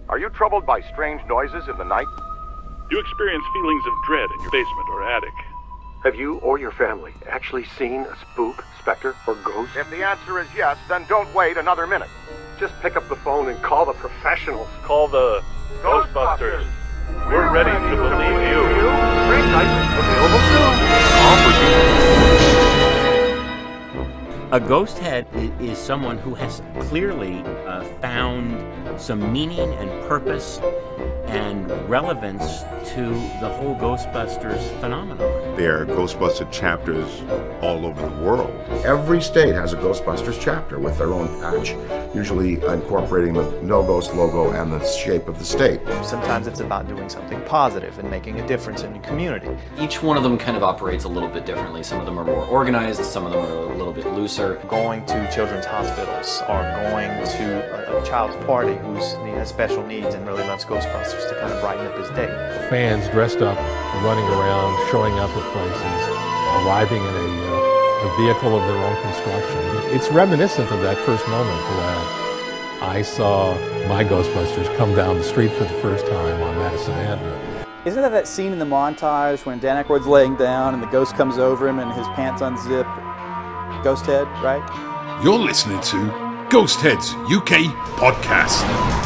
Are you troubled by strange noises in the night? Do you experience feelings of dread in your basement or attic? Have you or your family actually seen a spook, specter, or ghost? If the answer is yes, then don't wait another minute. Just pick up the phone and call the professionals. Call the Ghostbusters. We're ready to believe you. Great night. Available soon. A ghost head is someone who has clearly found some meaning and purpose and relevance to the whole Ghostbusters phenomenon. There are Ghostbuster chapters all over the world. Every state has a Ghostbusters chapter with their own patch, usually incorporating the No Ghost logo and the shape of the state. Sometimes it's about doing something positive and making a difference in your community. Each one of them kind of operates a little bit differently. Some of them are more organized, some of them are a little bit looser. Going to children's hospitals or going to a child's party who has special needs and really loves Ghostbusters to kind of brighten up his day. Fans dressed up, running around, showing up at places, arriving in a vehicle of their own construction. It's reminiscent of that first moment that I saw my Ghostbusters come down the street for the first time on Madison Avenue. Isn't that scene in the montage when Dan Aykroyd's laying down and the ghost comes over him and his pants unzip? Ghosthead, right? You're listening to Ghostheads UK Podcast.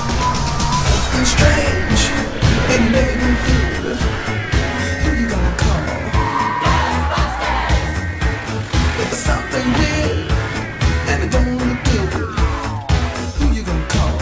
Strange in neighborhood. Who you gonna call? Ghostbusters. If there's something weird and it don't look good, who you gonna call?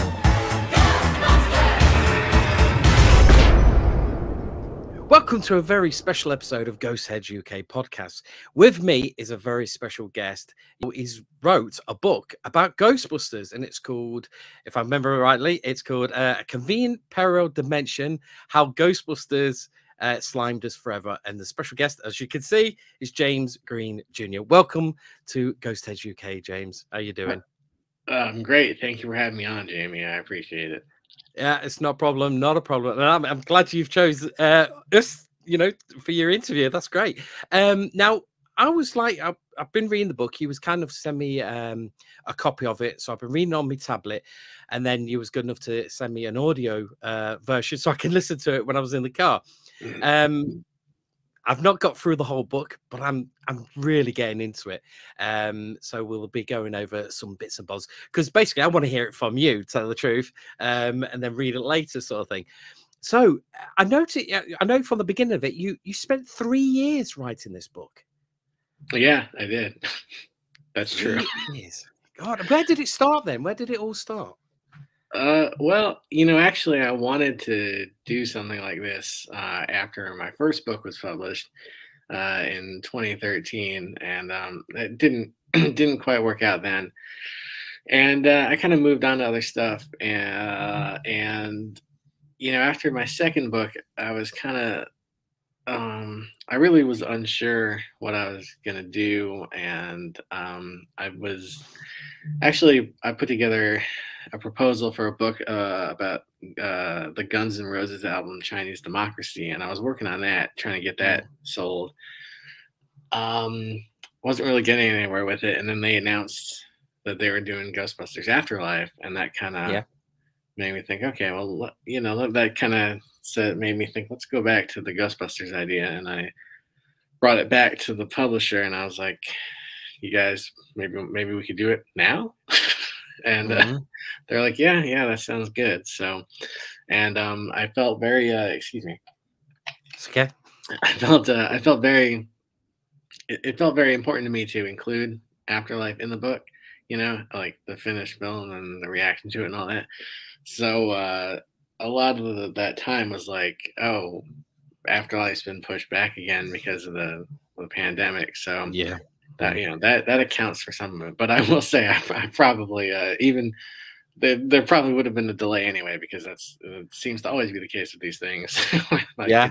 Ghostbusters. Welcome to a very special episode of Ghostheads UK Podcast. With me is a very special guest. He's wrote a book about Ghostbusters, and it's called, if I remember rightly, it's called A Convenient Parallel Dimension, How Ghostbusters Slimed Us Forever. And the special guest, as you can see, is James Greene Jr. Welcome to Ghostheads UK, James. How you doing? I'm great. Thank you for having me on, Jamie. I appreciate it. Yeah, it's not a problem. Not a problem. And I'm glad you've chose us, for your interview. That's great. Now, I was like, I've been reading the book. He was kind of send me a copy of it. So I've been reading on my tablet. And then he was good enough to send me an audio version so I can listen to it when I was in the car. I've not got through the whole book, but I'm really getting into it. So we'll be going over some bits and bobs because basically I want to hear it from you, to tell the truth, and then read it later, sort of thing. So I know from the beginning of it, you spent 3 years writing this book. Yeah, I did. That's true. God, where did it start then? Where did it all start? Well, actually, I wanted to do something like this after my first book was published in 2013, and it didn't quite work out then. And I kind of moved on to other stuff, and after my second book, I was kind of I really was unsure what I was gonna do, and I put together a proposal for a book about the Guns N' Roses album Chinese Democracy, and I was working on that, trying to get that sold. Wasn't really getting anywhere with it, and then they announced that they were doing Ghostbusters Afterlife, and that kind of made me think, okay, well, that kind of made me think, let's go back to the Ghostbusters idea, and I brought it back to the publisher, and I was like, you guys, maybe we could do it now. And they're like, yeah, that sounds good. So, and I felt very, excuse me. It's okay. I felt very, it felt very important to me to include Afterlife in the book, like the finished film and the reaction to it and all that. So a lot of that time was like, oh, Afterlife's been pushed back again because of the pandemic. So yeah. That accounts for some of it, but I will say I probably there probably would have been a delay anyway, because it seems to always be the case with these things. Yeah.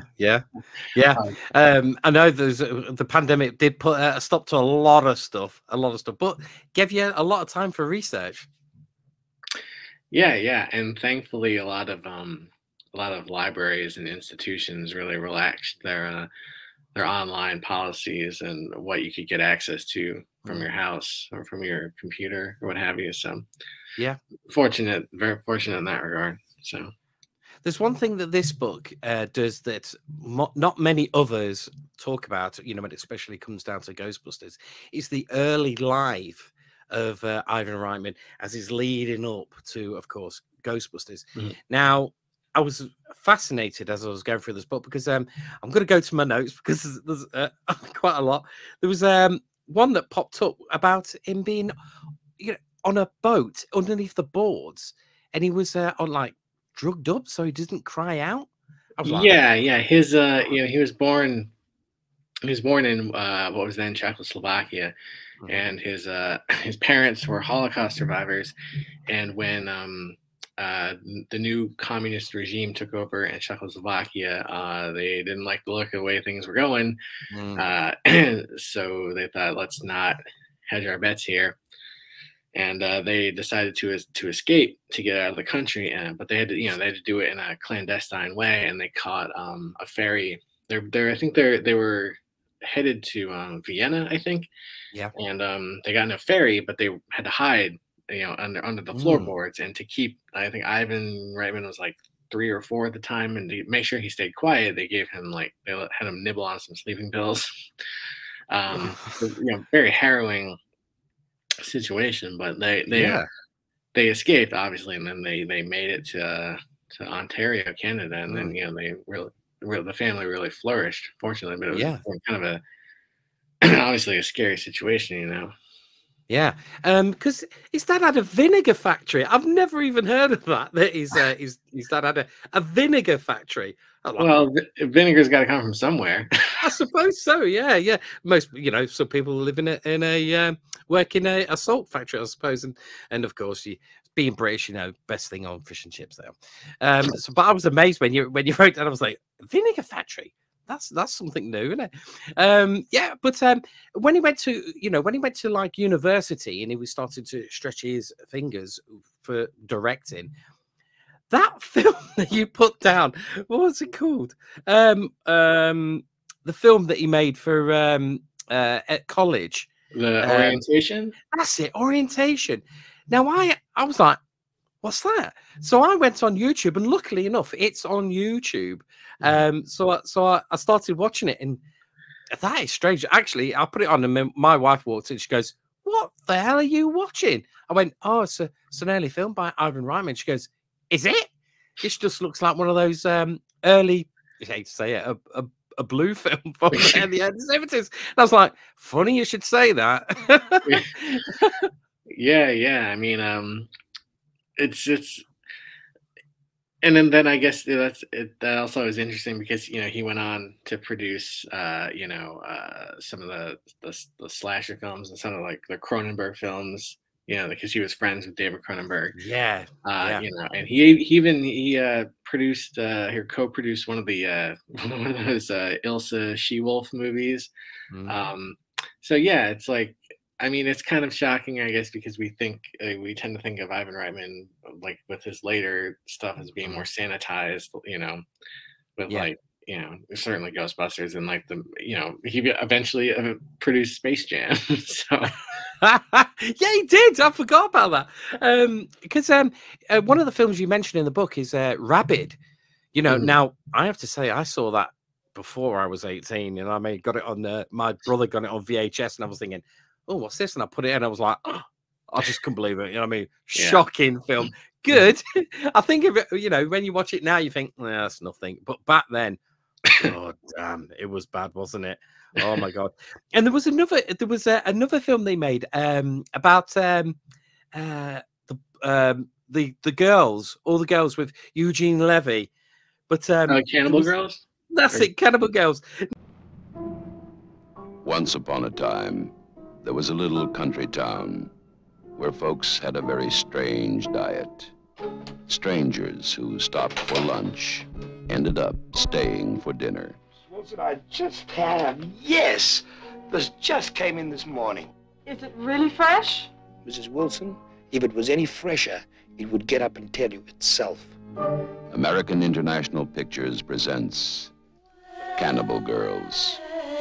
I know the pandemic did put a stop to a lot of stuff, but gave you a lot of time for research. Yeah, and thankfully a lot of libraries and institutions really relaxed their online policies and what you could get access to from your house or from your computer or what have you. So yeah, very fortunate in that regard. So There's one thing that this book does that not many others talk about, you know, when it especially comes down to Ghostbusters, is the early life of Ivan Reitman as he's leading up to, of course, Ghostbusters. Now, I was fascinated as I was going through this book because I'm going to go to my notes because there's quite a lot. There was one that popped up about him being, you know, on a boat underneath the boards, and he was on like drugged up so he didn't cry out. I was like, yeah. His you know, he was born in what was then Czechoslovakia, and his parents were Holocaust survivors, and when the new communist regime took over in Czechoslovakia, they didn't like the look of the way things were going, so they thought, let's not hedge our bets here. And they decided to escape, to get out of the country, but they had to do it in a clandestine way. And they caught a ferry. I think they were headed to Vienna, I think. Yeah. And they got in a ferry, but they had to hide, you know, under the floorboards, and to keep. I think Ivan Reitman was like 3 or 4 at the time, and to make sure he stayed quiet, they gave him they had him nibble on some sleeping pills. So, you know, very harrowing situation, but they escaped, obviously, and then they made it to Ontario, Canada, and then, you know, the family really flourished, fortunately. But it was kind of obviously a scary situation, you know. Yeah, because his dad had a vinegar factory. I've never even heard of that. That his dad had a vinegar factory. Well, vinegar's got to come from somewhere. I suppose so. Yeah. Most, you know, some people live in a work in a salt factory, I suppose, and of course, being British, you know, best thing on fish and chips there. But I was amazed when you wrote that. I was like, vinegar factory. That's something new, isn't it? Yeah, but when he went to like university and he was starting to stretch his fingers for directing, that film that you put down, what was it called? The film that he made for at college, the Orientation. That's it, Orientation. Now I was like, what's that? So I went on YouTube, and luckily enough, it's on YouTube. So I started watching it, and that is strange. Actually, I put it on, and my wife walked in. She goes, "What the hell are you watching?" I went, "Oh, it's an early film by Ivan Reitman." She goes, "Is it? This just looks like one of those early, I hate to say it, a blue film from the 70s." And I was like, "Funny you should say that." Yeah. I mean, it's and then I guess that also is interesting because, you know, he went on to produce some of the slasher films and some of like the Cronenberg films, you know, because he was friends with David Cronenberg. Yeah. You know, and he produced or co-produced one of those Ilsa She-Wolf movies. So yeah, it's like, I mean, it's kind of shocking, I guess, because we tend to think of Ivan Reitman, like with his later stuff, as being more sanitized, you know, with like, you know, certainly Ghostbusters, and like he eventually produced Space Jam. So yeah, he did. I forgot about that. Because one of the films you mentioned in the book is Rabid. You know, now I have to say I saw that before I was 18, and I got it on my brother got it on VHS, and I was thinking, oh, what's this? And I put it in, and I was like, oh, I just couldn't believe it. You know what I mean? Shocking film. Good. I think of it, you know, when you watch it now, you think, that's nothing. But back then, oh damn, it was bad, wasn't it? Oh my god. And there was another film they made about the girls, all the girls with Eugene Levy. But Cannibal Girls? That's it, Cannibal Girls. Once upon a time, there was a little country town where folks had a very strange diet. Strangers who stopped for lunch ended up staying for dinner. What did I just have? Yes! This just came in this morning. Is it really fresh? Mrs. Wilson, if it was any fresher, it would get up and tell you itself. American International Pictures presents Cannibal Girls.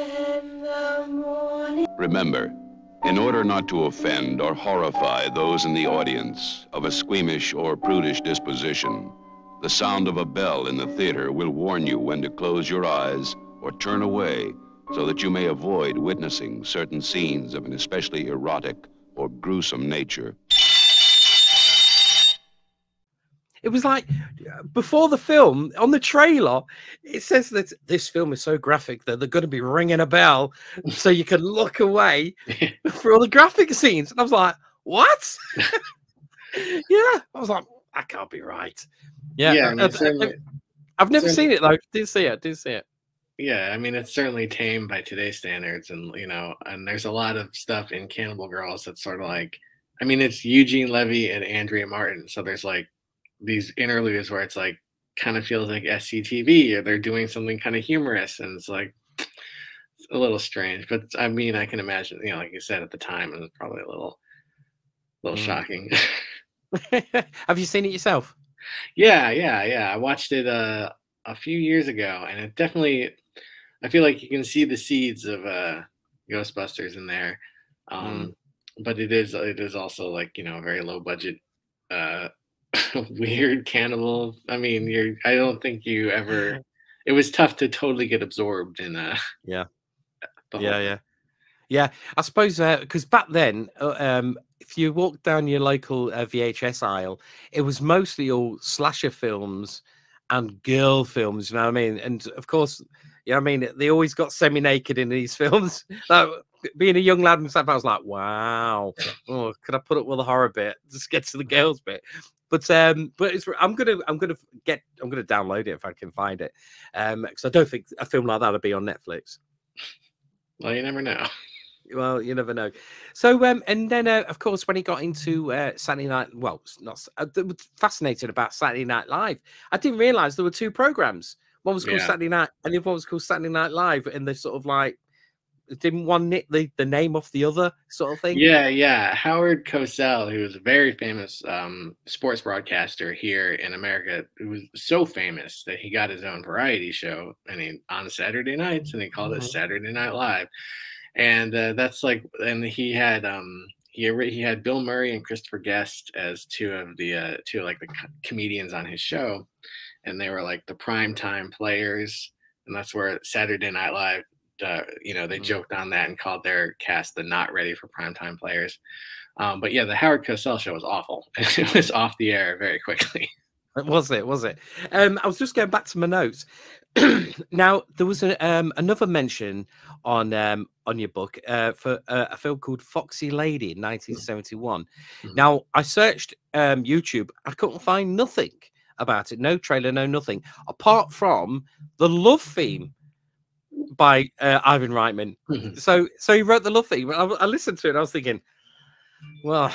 Remember, in order not to offend or horrify those in the audience of a squeamish or prudish disposition, The sound of a bell in the theater will warn you when to close your eyes or turn away so that you may avoid witnessing certain scenes of an especially erotic or gruesome nature. It was like before the film, on the trailer, it says that this film is so graphic that they're going to be ringing a bell so you can look away for all the graphic scenes. And I was like, what? Yeah. I was like, that can't be right. Yeah. Yeah, I mean, I've never seen it, though. Didn't see it. Yeah, I mean, it's certainly tame by today's standards. And, you know, and there's a lot of stuff in Cannibal Girls that's sort of like, I mean, it's Eugene Levy and Andrea Martin. So there's like these interludes where it's like kind of feels like SCTV, or they're doing something kind of humorous, and it's like it's a little strange. But I mean, I can imagine, you know, like you said at the time, it was probably a little shocking. Have you seen it yourself? Yeah. I watched it a few years ago, and it definitely, I feel like you can see the seeds of Ghostbusters in there. But it is also like, you know, a very low budget weird cannibal. I mean, I don't think you ever. It was tough to totally get absorbed in. Yeah. I suppose because back then, if you walk down your local VHS aisle, it was mostly all slasher films and girl films. You know what I mean? And of course, you know what I mean. They always got semi-naked in these films. Like, being a young lad myself, I was like, wow. Oh, could I put up with the horror bit? Just get to the girls bit. But I'm gonna download it if I can find it, because I don't think a film like that would be on Netflix. Well, you never know. Well, you never know. So, and then of course, when he got into Saturday Night, well, not fascinated about Saturday Night Live. I didn't realize there were two programs. One was called Saturday Night, and the other one was called Saturday Night Live, and they sort of like. Didn't one nick the name off the other sort of thing? Yeah. Howard Cosell, who was a very famous sports broadcaster here in America, who was so famous that he got his own variety show, on Saturday nights, and he called it Saturday Night Live. And that's like, and he had Bill Murray and Christopher Guest as two of the comedians on his show, and they were like the primetime players, and that's where Saturday Night Live. They joked on that and called their cast the not ready for primetime players. But yeah, the Howard Cosell show was awful. It was off the air very quickly. Was it? I was just going back to my notes. Now, there was another mention on your book for a film called Foxy Lady in 1971. Now, I searched YouTube. I couldn't find nothing about it. No trailer, no nothing, apart from the love theme by Ivan Reitman. So he wrote the love theme. I listened to it and I was thinking, well,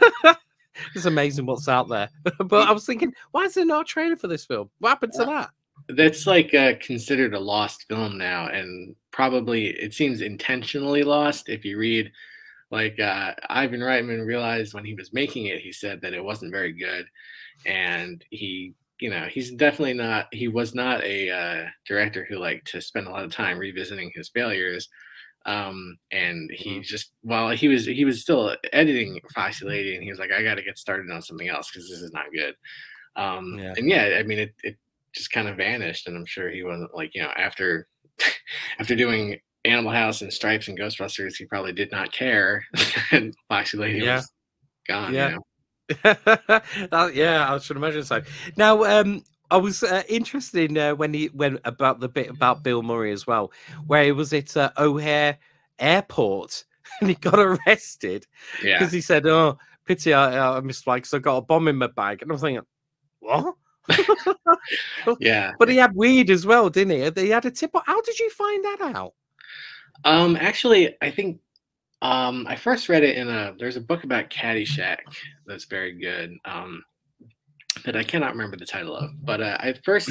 it's amazing what's out there. But I was thinking, why is there not a trailer for this film? What happened to that? That's like considered a lost film now, and probably it seems intentionally lost. If you read, like Ivan Reitman realized when he was making it, he said that it wasn't very good, and he was not a director who liked to spend a lot of time revisiting his failures. And he just, while he was still editing Foxy Lady, and he was like, I got to get started on something else because this is not good. And yeah, I mean, it just kind of vanished, and I'm sure he wasn't like, after doing Animal House and Stripes and Ghostbusters, he probably did not care. And Foxy Lady was gone. Yeah. I should imagine so. Now, I was interested in when about the bit about Bill Murray as well, where he was at O'Hare Airport and he got arrested because he said, "Oh, pity I missed flight because I got a bomb in my bag," and I'm thinking, what? Yeah, but he had weed as well, didn't he? He had a tip. How did you find that out? Actually, I think I first read it there's a book about Caddyshack that's very good, that I cannot remember the title of, but I first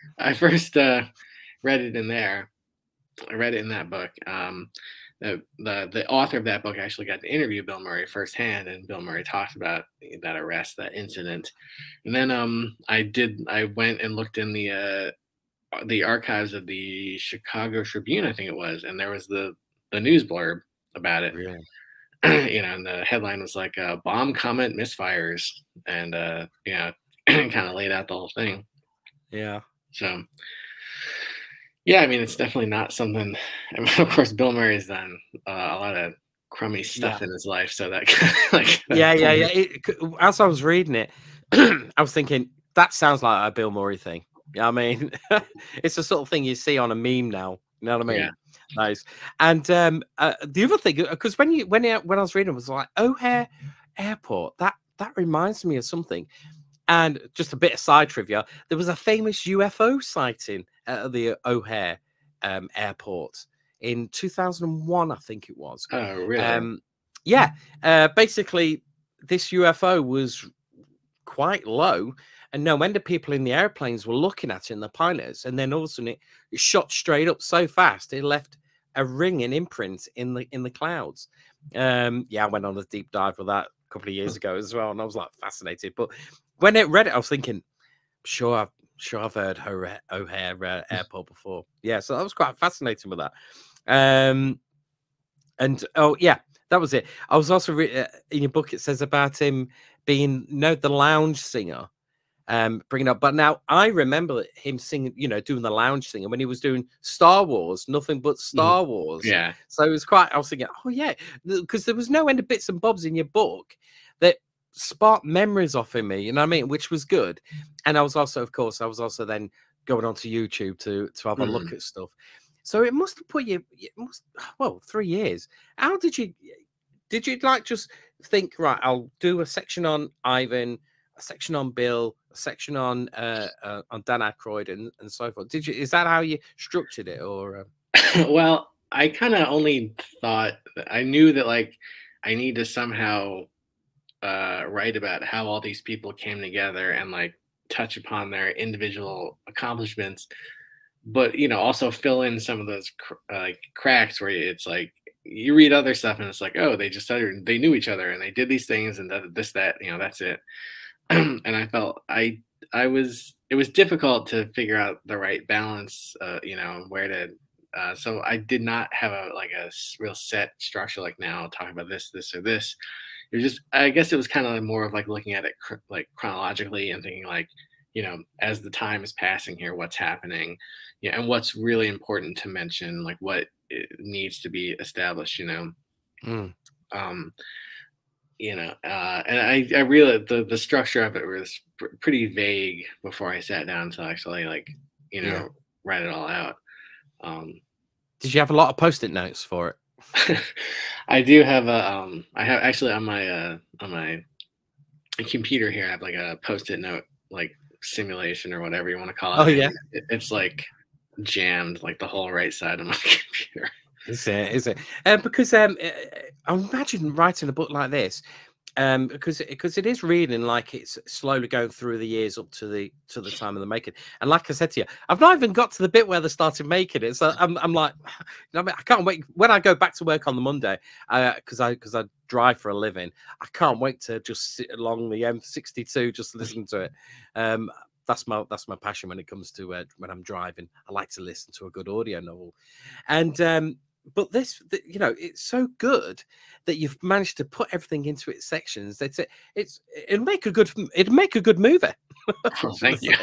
read it in there. I read it in that book. The author of that book actually got to interview Bill Murray firsthand, and Bill Murray talked about that arrest, that incident. And then I went and looked in the archives of the Chicago Tribune, I think it was, and there was the news blurb about it. Really? And the headline was like, bomb comment misfires, and kind of laid out the whole thing. Yeah. So, yeah, I mean, it's definitely not something. I mean, of course, Bill Murray's done a lot of crummy stuff in his life, so that kind of like As I was reading it, I was thinking that sounds like a Bill Murray thing. Yeah, I mean, it's the sort of thing you see on a meme now. You know what I mean? Yeah. Nice. And the other thing, because when I was reading, it was like O'Hare Airport. That reminds me of something. And just a bit of side trivia: there was a famous UFO sighting at the O'Hare Airport in 2001, I think it was. Oh, really? Yeah. Basically, this UFO was quite low, and no wonder people in the airplanes were looking at it, and the pilots, and then all of a sudden it shot straight up so fast it left a ring and imprint in the clouds. Yeah, I went on a deep dive with that a couple of years ago as well, and I was like fascinated. But when I read it, I was thinking, sure I've heard O'Hare Airport before. Yeah, so that was quite fascinating with that. And oh yeah, that was it. I was also in your book. It says about him being the lounge singer, bringing up. But now I remember him singing, doing the lounge singer when he was doing Star Wars, nothing but Star Wars. Yeah. So it was quite. I was thinking, oh yeah, because there was no end of bits and bobs in your book that sparked memories off in me. You know what I mean? Which was good. And I was also then going onto YouTube to have a look at stuff. So it must have put you. 3 years. How did you like just think, right, I'll do a section on Ivan, a section on Bill, a section on Dan Aykroyd, and so forth? Is that how you structured it, or? Well, I kind of only thought I knew that like I need to somehow write about how all these people came together and like touch upon their individual accomplishments, but also fill in some of those cracks where it's like you read other stuff and it's like, oh, they just started, they knew each other and they did these things and this, that, that's it. And I felt it was difficult to figure out the right balance, where to, so I did not have a real set structure, like now I'll talk about this, or this. It was just, I guess it was kind of more of like looking at it chronologically and thinking like, as the time is passing here, what's happening, and what's really important to mention, like what needs to be established, and I realized the structure of it was pretty vague before I sat down to actually write it all out. Did you have a lot of Post-it notes for it? I do have I have actually on my computer here, I have like a Post-it note simulation or whatever you want to call it. Oh yeah, it's like jammed like the whole right side of my computer. Is it? Because I imagine writing a book like this, because it is reading like it's slowly going through the years up to the time of the making. And like I said to you, I've not even got to the bit where they started making it. So I'm like, I can't wait when I go back to work on the Monday, because I drive for a living. I can't wait to just sit along the M62 just listen to it. That's my passion when it comes to when I'm driving. I like to listen to a good audio novel, and but this, it's so good that you've managed to put everything into its sections. It'll make a good movie. Oh, thank you.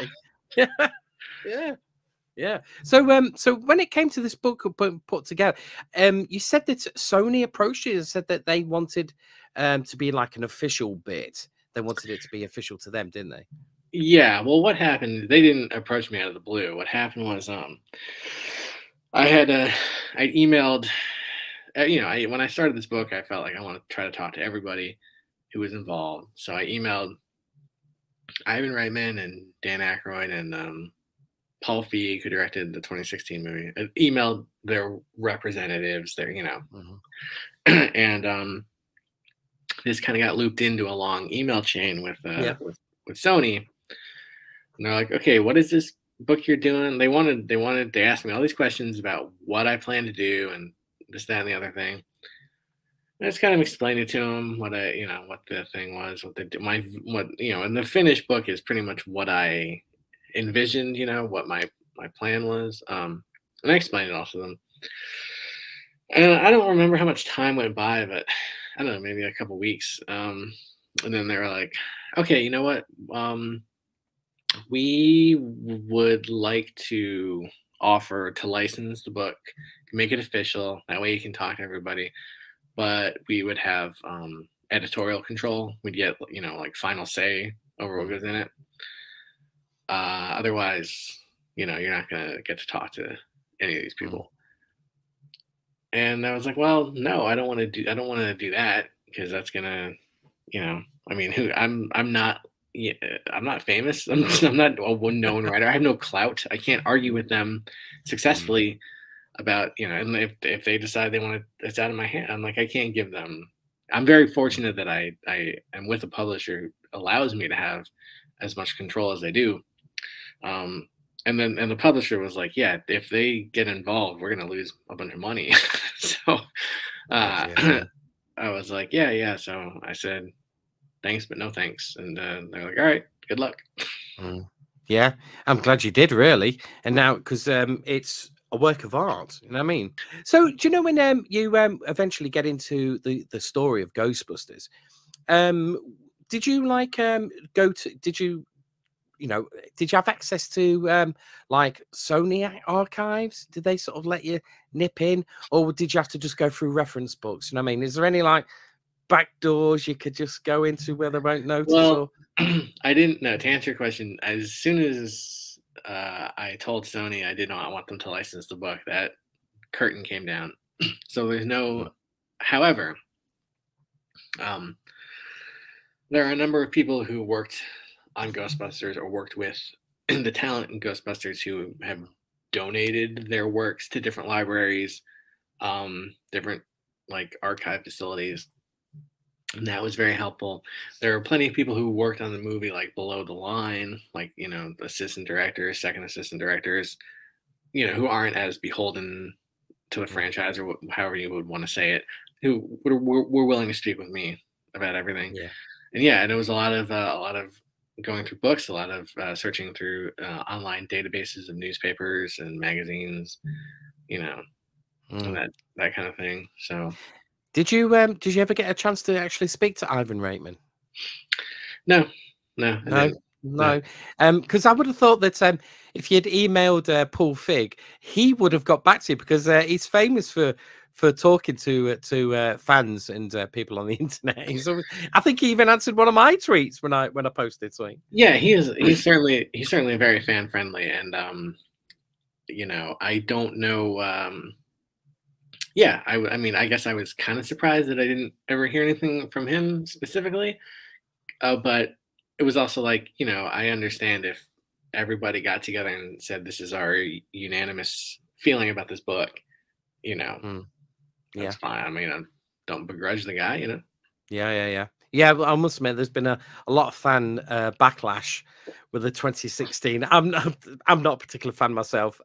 Yeah. So when it came to this book put together, you said that Sony approached you and said that they wanted to be like an official bit. They wanted it to be official to them, didn't they? Yeah. Well, what happened? They didn't approach me out of the blue. What happened was, I emailed, when I started this book, I felt like I want to try to talk to everybody who was involved. So I emailed Ivan Reitman and Dan Aykroyd and Paul Feig, who directed the 2016 movie. I emailed their representatives, and this kind of got looped into a long email chain with Sony. And they're like, okay, what is this book you're doing? They asked me all these questions about what I plan to do and this, that, and the other thing. I just kind of explained it to them, what the thing was, and the finished book is pretty much what I envisioned, what my plan was. And I explained it all to them. And I don't remember how much time went by, but I don't know, maybe a couple weeks. And then they were like, okay, you know what? We would like to offer to license the book, make it official. That way you can talk to everybody. But we would have editorial control. We'd get, you know, like final say over what goes in it. Otherwise, you know, you're not gonna get to talk to any of these people. And I was like, well, no, I don't want to do that because that's gonna, you know, I mean, I'm not famous. I'm not a known writer. I have no clout. I can't argue with them successfully about, you know, and if they decide they want to, it's out of my hand. I'm like, I can't give them. I'm very fortunate that I am with a publisher who allows me to have as much control as I do. And the publisher was like, yeah, if they get involved, we're gonna lose a bunch of money. So I was like, yeah. So I said, thanks, but no thanks. And they're like, all right, good luck. Yeah, I'm glad you did, really. And now, because it's a work of art, you know what I mean? So do you know when you eventually get into the story of Ghostbusters, did you like did you have access to like Sony archives? Did they sort of let you nip in, or did you have to just go through reference books? You know what I mean? Is there any like back doors you could just go into where they won't notice? Well, I didn't know. To answer your question, as soon as I told Sony I did not want them to license the book, that curtain came down. So there's no. However, there are a number of people who worked on Ghostbusters or worked with the talent in Ghostbusters who have donated their works to different libraries, different like archive facilities. And that was very helpful. There are plenty of people who worked on the movie like below the line, like, you know, assistant directors, second assistant directors, you know, who aren't as beholden to the franchise or however you would want to say it, who were willing to speak with me about everything. Yeah. And it was a lot of going through books, a lot of searching through online databases of newspapers and magazines, you know, and that kind of thing. So, did you ever get a chance to actually speak to Ivan Reitman? No. Because I would have thought that if you'd emailed Paul Fig, he would have got back to you, because he's famous for talking to fans and people on the internet. I think he even answered one of my tweets when I posted something. Yeah, he's certainly very fan friendly, and you know, I don't know. Yeah, I mean, I guess I was kind of surprised that I didn't ever hear anything from him specifically, but it was also like, you know, I understand if everybody got together and said this is our unanimous feeling about this book, you know. That's fine. I mean, I don't begrudge the guy, you know. Yeah. But I must admit, there's been a lot of fan backlash with the 2016. I'm not a particular fan myself.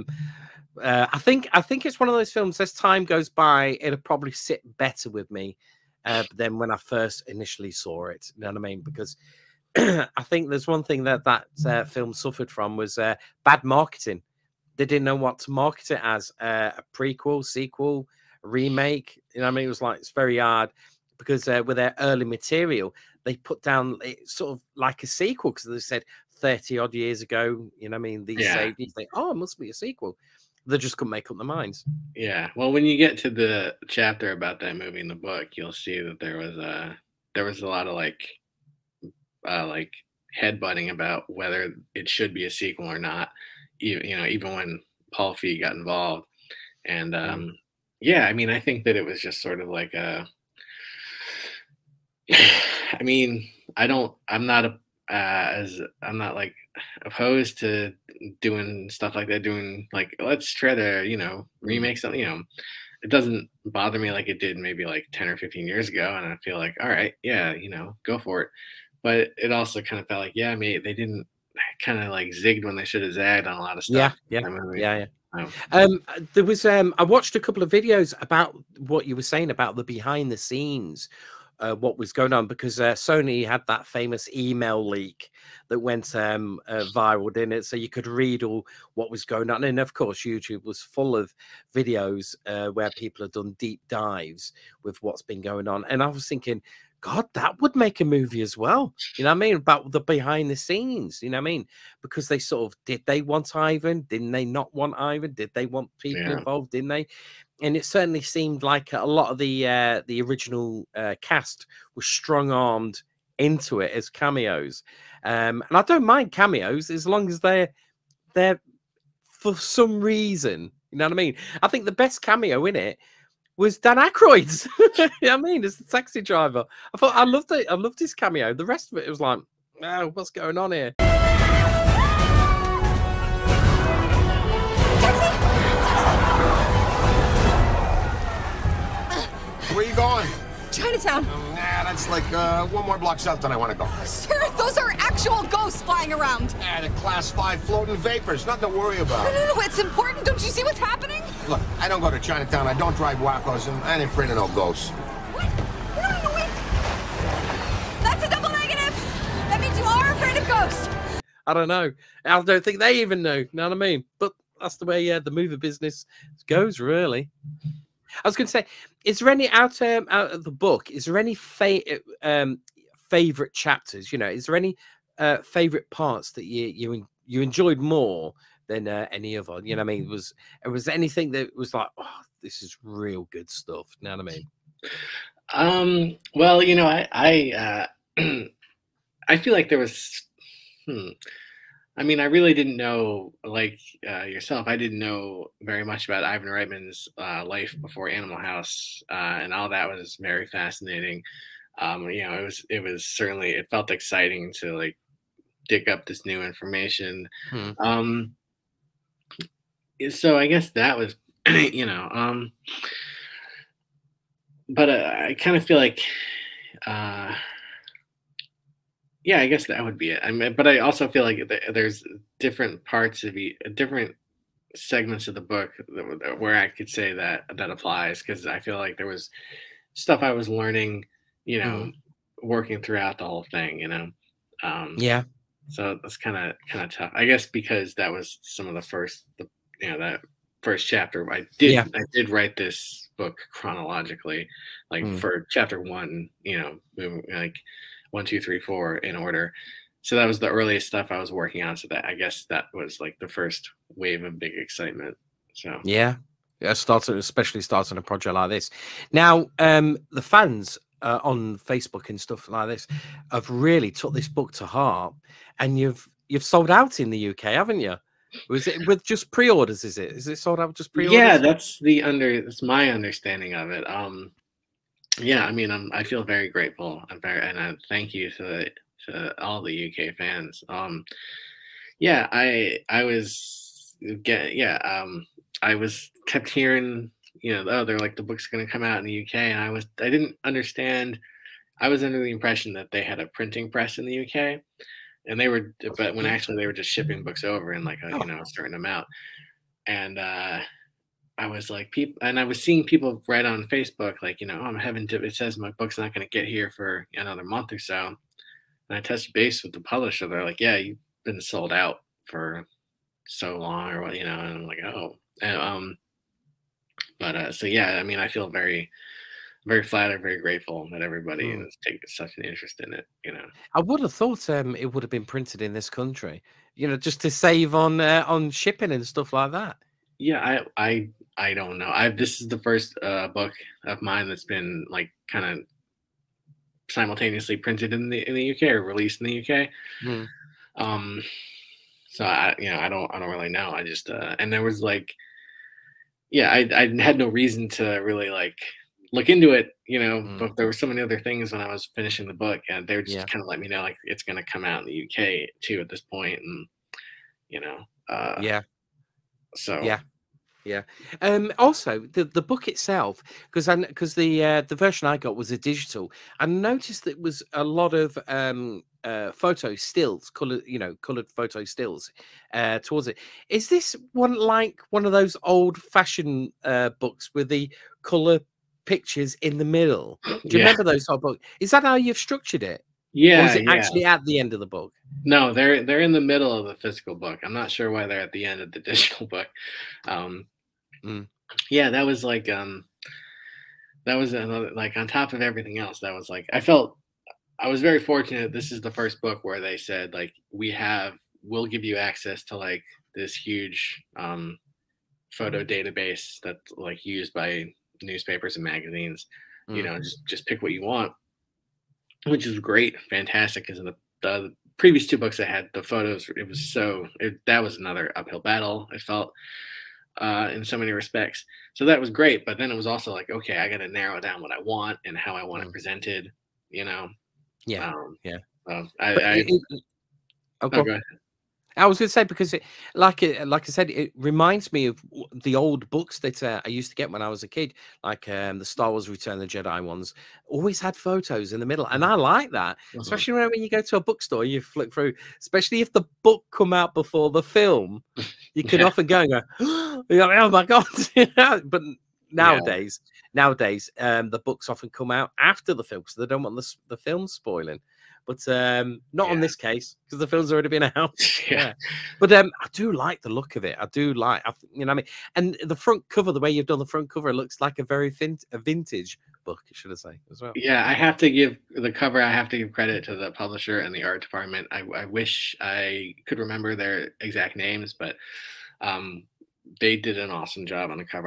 I think it's one of those films. As time goes by, it'll probably sit better with me than when I first initially saw it. You know what I mean? Because I think there's one thing that film suffered from was bad marketing. They didn't know what to market it as, a prequel, sequel, remake. You know what I mean? It was like, it's very hard because with their early material, they put down it sort of like a sequel, because they said 30 odd years ago, you know what I mean? These saved, you think, oh, it must be a sequel. They just couldn't make up their minds. Yeah. Well, when you get to the chapter about that movie in the book, you'll see that there was a lot of like headbutting about whether it should be a sequel or not. Even when Paul Feig got involved. And yeah, I mean, I think that it was just sort of like I mean, I'm not like opposed to doing stuff like that, doing like, let's try to, you know, remake something, you know. It doesn't bother me like it did maybe like 10 or 15 years ago, and I feel like, all right, yeah, you know, go for it. But it also kind of felt like, yeah, maybe they didn't kind of like zigged when they should have zagged on a lot of stuff. Yeah. There was I watched a couple of videos about what you were saying about the behind the scenes what was going on, because Sony had that famous email leak that went viral, didn't it? So you could read all what was going on, and of course YouTube was full of videos where people have done deep dives with what's been going on. And I was thinking, God, that would make a movie as well. You know what I mean? About the behind the scenes, you know what I mean? Because they sort of, did they want Ivan? Didn't they not want Ivan? Did they want people involved? Didn't they? And it certainly seemed like a lot of the original cast was strong-armed into it as cameos. And I don't mind cameos as long as they're for some reason. You know what I mean? I think the best cameo in it was Dan Aykroyd's. You know what I mean? As the taxi driver. I thought I loved it. I loved his cameo. The rest of it was like, oh, what's going on here? Where you going? Chinatown. Nah, that's like one more block south than I want to go. Sir, those are actual ghosts flying around. Ah, the class 5 floating vapors. Nothing to worry about. No, it's important. Don't you see what's happening? Look, I don't go to Chinatown. I don't drive wackos, and I ain't afraid of no ghosts. What? No, wait. That's a double negative. That means you are afraid of ghosts. I don't know. I don't think they even know. You know what I mean? But that's the way the movie business goes, really. I was going to say, is there any out of the book? Is there any favorite chapters? You know, is there any favorite parts that you enjoyed more than any other? You know what I mean? Was there anything that was like, oh, this is real good stuff? You know what I mean? Well, you know, I I feel like there was. I mean, I really didn't know, like yourself, I didn't know very much about Ivan Reitman's life before Animal House, and all that was very fascinating. You know, it was certainly, it felt exciting to like dig up this new information. So I guess that was, you know, but I kind of feel like, yeah, I guess that would be it. I mean, but I also feel like there's different parts of different segments of the book where I could say that applies, because I feel like there was stuff I was learning, you know, working throughout the whole thing, you know. Yeah. So that's kind of tough, I guess, because that was some of the first, you know, that first chapter. I did write this book chronologically, like for chapter 1, you know, like 1, 2, 3, 4 in order. So that was the earliest stuff I was working on. So that, I guess that was like the first wave of big excitement. So yeah, especially starting a project like this. Now, the fans on Facebook and stuff like this have really took this book to heart, and you've sold out in the UK, haven't you? Was it with just pre-orders? Is it sold out with just pre-orders? Yeah, that's my understanding of it. Yeah, I mean, I feel very grateful. I thank you to all the UK fans. Yeah, I kept hearing, you know, oh, they're like, the book's going to come out in the UK, and I didn't understand. I was under the impression that they had a printing press in the UK, and but when actually they were just shipping books over in like a you know, a certain amount, and I was like, I was seeing people write on Facebook, like, you know, oh, I'm having to, it says my book's not going to get here for another month or so. And I touched base with the publisher. They're like, yeah, you've been sold out for so long, or what, you know, and I'm like, oh. And, so yeah, I mean, I feel very, very flattered, very grateful that everybody is taking such an interest in it, you know. I would have thought it would have been printed in this country, you know, just to save on shipping and stuff like that. Yeah, I don't know. This is the first book of mine that's been like kind of simultaneously printed in the UK or released in the UK. So I don't really know. I just and there was like, yeah, I had no reason to really like look into it, you know. But there were so many other things when I was finishing the book, and they were just kind of let me know like it's going to come out in the UK too at this point, and you know. So yeah. Also, the book itself, because the version I got was a digital. I noticed that it was a lot of photo stills, colored photo stills towards it. Is this one like one of those old-fashioned books with the color pictures in the middle. Do you Yeah. remember those whole book? Is that how you've structured it? Yeah, Or is it yeah. actually at the end of the book? No, they're in the middle of the physical book. I'm not sure why they're at the end of the digital book. Yeah, that was like that was another, like, on top of everything else, that was like, I was very fortunate. This is the first book where they said, like, we'll give you access to like this huge photo database that's like used by newspapers and magazines. You know, just pick what you want, which is great, fantastic. Because in the previous two books I had, the photos, that was another uphill battle, I felt, in so many respects. So that was great, but then it was also like, okay, I got to narrow down what I want and how I want it presented. You know. Yeah, Oh, go go ahead. I was going to say, because like I said, it reminds me of the old books that I used to get when I was a kid, like the Star Wars Return of the Jedi ones. Always had photos in the middle, and I like that, especially when you go to a bookstore, you flick through, especially if the book come out before the film. You can often go and go, oh my god! But nowadays, the books often come out after the film because they don't want the film spoiling. But not on this case, because the film's already been out. Yeah. But I do like the look of it. I do like, you know what I mean? And the front cover, the way you've done the front cover, looks like a very vintage book, should I say, as well. Yeah, I have to give the cover, I have to give credit to the publisher and the art department. I wish I could remember their exact names, but they did an awesome job on the cover.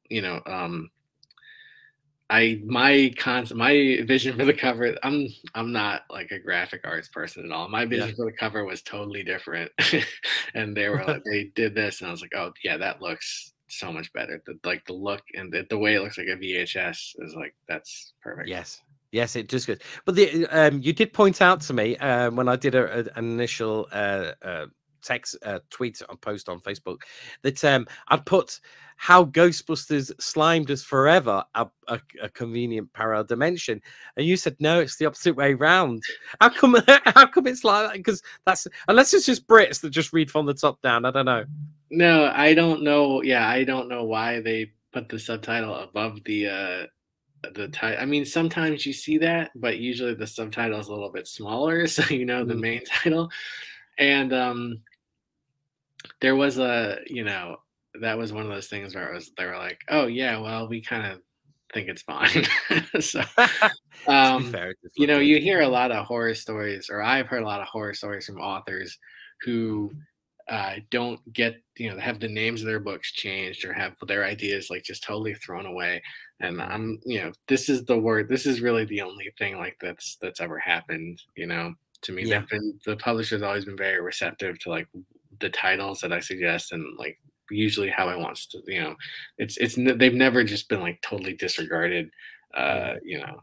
My vision for the cover, I'm not like a graphic arts person at all. My vision for the cover was totally different. And they were like, they did this, and I was like, oh yeah, that looks so much better. The look and the way it looks like a VHS is like, that's perfect. Yes, it does good. But you did point out to me when I did an initial text tweet or post on Facebook that I'd put how Ghostbusters slimed us forever a convenient parallel dimension, and you said no, it's the opposite way round. How come it's like that? Because that's, unless it's just Brits that just read from the top down. I don't know. No, I don't know. Yeah, I don't know why they put the subtitle above the title. I mean, sometimes you see that, but usually the subtitle is a little bit smaller, so you know the main title. And there was that was one of those things where they were like, oh yeah, well, we kind of think it's fine. So you hear a lot of horror stories, or I've heard a lot of horror stories from authors who don't get, have the names of their books changed or have their ideas like just totally thrown away. And this is really the only thing like that's ever happened, to me. The publisher's always been very receptive to like the titles that I suggest, and like usually how I want to, they've never just been like totally disregarded, Yeah,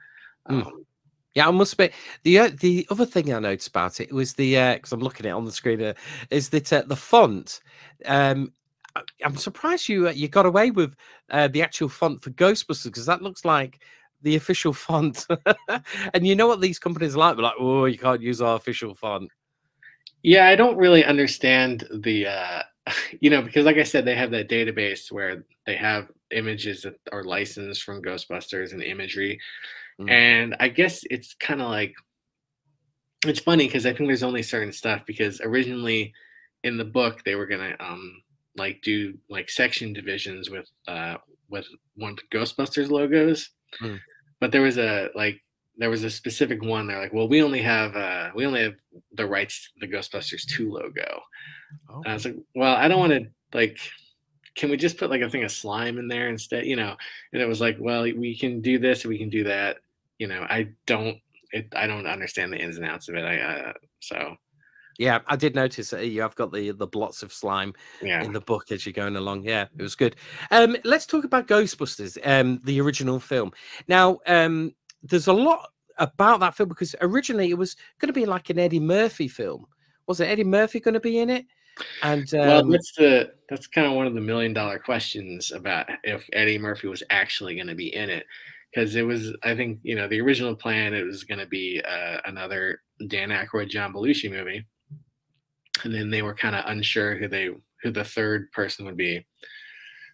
I must be. The other thing I noticed about it was because I'm looking at it on the screen, is that the font. I'm surprised you got away with the actual font for Ghostbusters, because that looks like the official font. And you know what these companies are like? They're like, oh, you can't use our official font. Yeah, I don't really understand the, because like I said, they have that database where they have images that are licensed from Ghostbusters and imagery. And I guess it's kind of like, it's funny because I think there's only certain stuff, because originally in the book they were gonna like do like section divisions with one of the Ghostbusters logos, but there was a specific one. They're like, well, we only have the rights to the Ghostbusters 2 logo. And I was like, well, I don't want to, like, can we just put like a thing of slime in there instead? And it was like, well, we can do this, we can do that. I don't understand the ins and outs of it. So. Yeah, I did notice that you have got the blots of slime in the book as you're going along. Yeah, it was good. Let's talk about Ghostbusters, the original film. Now, there's a lot about that film, because originally it was going to be like an Eddie Murphy film. Was it Eddie Murphy going to be in it? And well, that's kind of one of the $1 million questions about if Eddie Murphy was actually going to be in it, because it was, I think, the original plan, it was going to be another Dan Aykroyd, John Belushi movie, and then they were kind of unsure who the third person would be.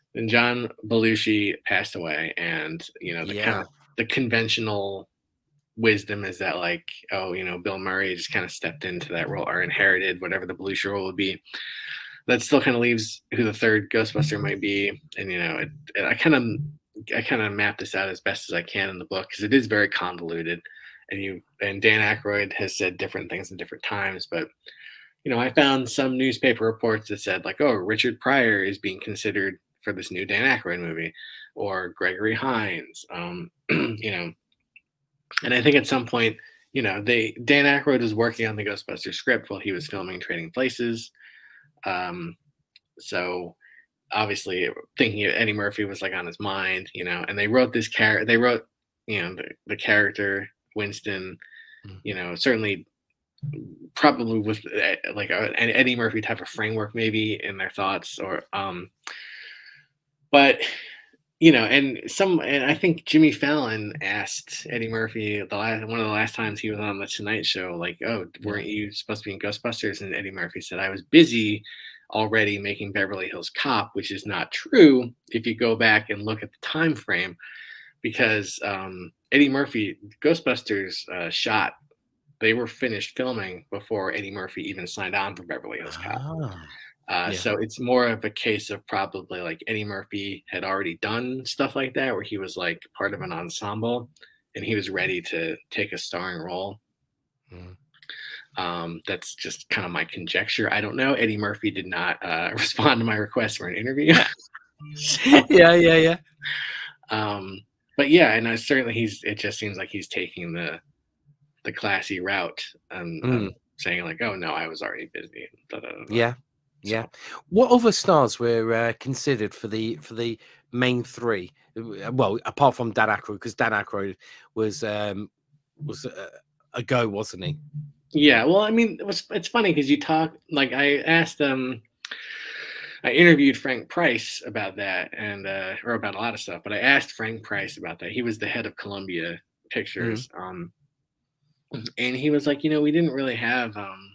And John Belushi passed away, and the kind of the conventional wisdom is that, like, oh, Bill Murray just kind of stepped into that role or inherited whatever the Belushi role would be. That still kind of leaves who the third Ghostbuster might be, and I kind of map this out as best as I can in the book because it is very convoluted, and Dan Aykroyd has said different things at different times, but I found some newspaper reports that said, like, oh, Richard Pryor is being considered for this new Dan Aykroyd movie, or Gregory Hines, and I think at some point, Dan Aykroyd was working on the Ghostbusters script while he was filming Trading Places. So obviously thinking of Eddie Murphy was like on his mind, and they wrote this character, the character Winston, certainly probably with like an Eddie Murphy type of framework maybe in their thoughts, or but and I think Jimmy Fallon asked Eddie Murphy one of the last times he was on the Tonight Show, like, oh, weren't you supposed to be in Ghostbusters? And Eddie Murphy said, I was busy already making Beverly Hills Cop, which is not true if you go back and look at the time frame, because Eddie Murphy, Ghostbusters shot, they were finished filming before Eddie Murphy even signed on for Beverly Hills Cop. So it's more of a case of probably like Eddie Murphy had already done stuff like that, where he was like part of an ensemble and he was ready to take a starring role. That's just kind of my conjecture. I don't know. Eddie Murphy did not respond to my request for an interview. Yeah. But yeah, and certainly it just seems like he's taking the classy route and saying like, oh no, I was already busy. Yeah. What other stars were considered for the main three? Well, apart from Dan Aykroyd, because Dan Aykroyd was a go, wasn't he? Yeah. Well, I mean, it's funny because you talk, like, I asked I interviewed Frank Price about that, and or about a lot of stuff, but I asked Frank Price about that. He was the head of Columbia Pictures, and he was like, we didn't really have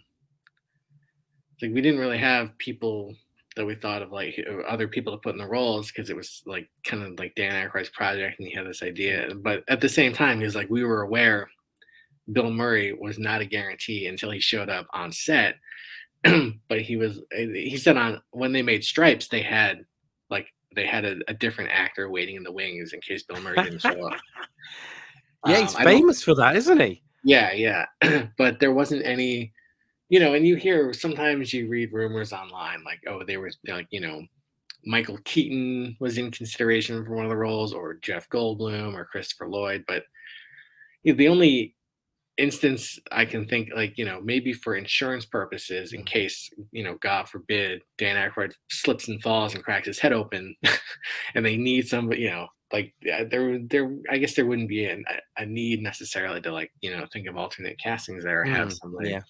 people that we thought of, like other people to put in the roles, because it was like kind of like Dan Aykroyd's project and he had this idea. But at the same time, he was like, we were aware Bill Murray was not a guarantee until he showed up on set. But he said when they made Stripes, they had a different actor waiting in the wings in case Bill Murray didn't show up. Yeah, he's famous for that, isn't he? Yeah. But there wasn't any, and you hear, sometimes you read rumors online, like, oh, they were like, Michael Keaton was in consideration for one of the roles, or Jeff Goldblum or Christopher Lloyd. But the only instance I can think, like, maybe for insurance purposes, in case, God forbid, Dan Aykroyd slips and falls and cracks his head open and they need somebody, like there I guess there wouldn't be a need necessarily to, like, think of alternate castings there, or have somebody. Yeah.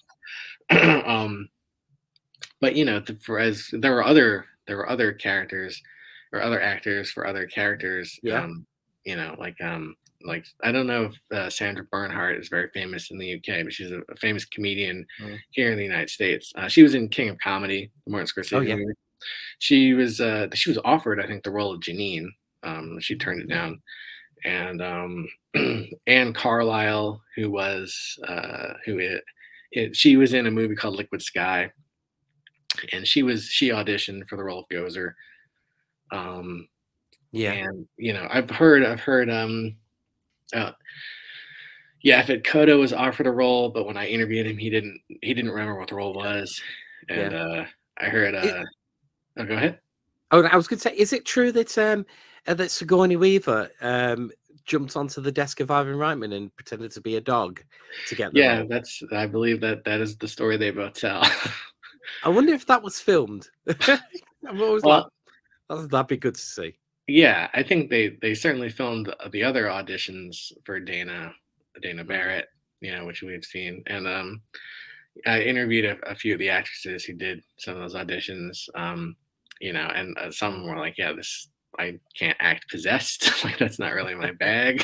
But there were other characters or other actors for other characters. Like I don't know if Sandra Bernhardt is very famous in the UK, but she's a famous comedian here in the United States. She was in King of Comedy, the Martin Scorsese movie. She was offered, I think, the role of Janine. She turned it down. And Anne Carlisle, she was in a movie called Liquid Sky, and she auditioned for the role of Gozer. And I've heard Yaphet Kotto was offered a role, but when I interviewed him, he didn't remember what the role was. And I heard go ahead. Oh, I was going to say, is it true that that Sigourney Weaver jumped onto the desk of Ivan Reitman and pretended to be a dog to get the role? I believe that is the story they both tell. I wonder if that was filmed. I've always that'd be good to see. Yeah, I think they certainly filmed the other auditions for Dana Barrett, which we've seen. And I interviewed a few of the actresses who did some of those auditions, and some were like, I can't act possessed. Like, that's not really my bag.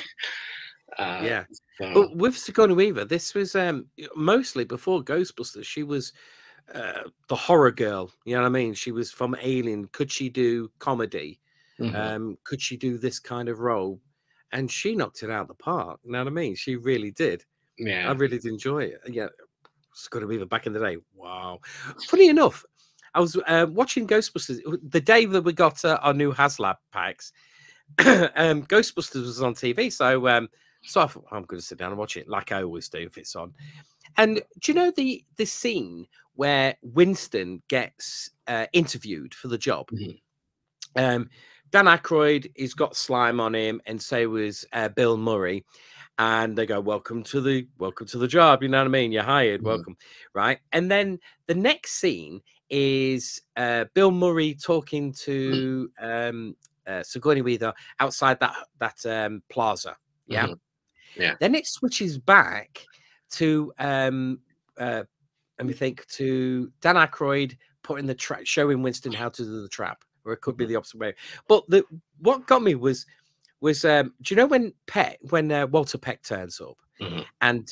But with Sigourney Weaver, this was mostly before Ghostbusters. She was the horror girl. You know what I mean? She was from Alien. Could she do comedy? Could she do this kind of role? And she knocked it out of the park. You know what I mean? She really did. Yeah. I really did enjoy it. Yeah, it's got to be back in the day. Wow. Funny enough, I was watching Ghostbusters the day that we got our new HasLab packs. Ghostbusters was on TV, so I thought, I'm going to sit down and watch it like I always do if it's on. And do you know the scene where Winston gets interviewed for the job? Dan Aykroyd, he's got slime on him, and so was Bill Murray. And they go, welcome to the job. You know what I mean? You're hired. Welcome. Right. And then the next scene is Bill Murray talking to Sigourney Weaver outside that plaza. Yeah. Yeah. Then it switches back to let me think, to Dan Aykroyd putting the trap, showing Winston how to do the trap, or it could be the opposite way. But what got me was do you know when Walter Peck turns up and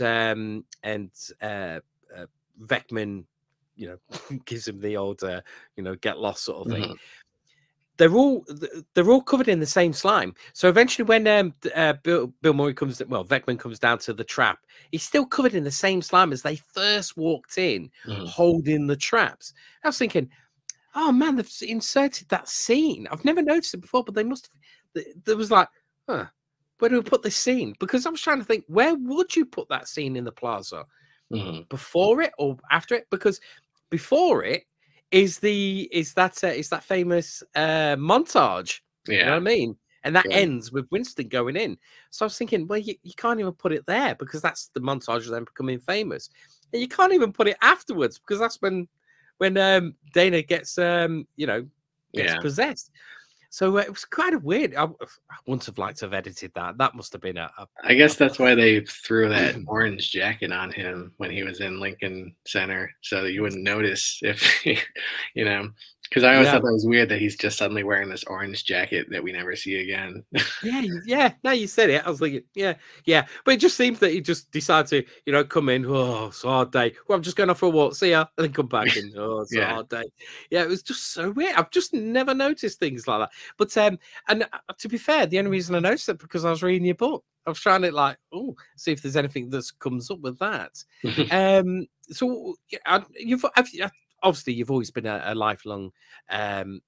Vecman, you know, gives him the old get lost sort of thing. They're all covered in the same slime. So eventually, when Bill Murray Vecman comes down to the trap, he's still covered in the same slime as they first walked in, holding the traps. I was thinking, oh man, they've inserted that scene. I've never noticed it before, but they must have. There was like, where do we put this scene? Because I was trying to think, where would you put that scene in the plaza? Before it or after it? Because before it is that famous montage. You know what I mean? And that ends with Winston going in. So I was thinking, well, you can't even put it there because that's the montage of them becoming famous. And you can't even put it afterwards because that's when Dana gets possessed. So it was kind of weird. I wouldn't have liked to have edited that. That must have been I guess that's why they threw that orange jacket on him when he was in Lincoln Center, so that you wouldn't notice if because I always thought that was weird that he's just suddenly wearing this orange jacket that we never see again. Yeah. Now you said it, I was thinking, yeah. But it just seems that he just decided to, come in. Oh, it's a hard day. Well, I'm just going off for a walk. See ya, and then come back in. Oh, it's a hard day. Yeah, it was just so weird. I've just never noticed things like that. But and to be fair, the only reason I noticed it because I was reading your book. I was trying to see if there's anything that comes up with that. So you've always been a lifelong fan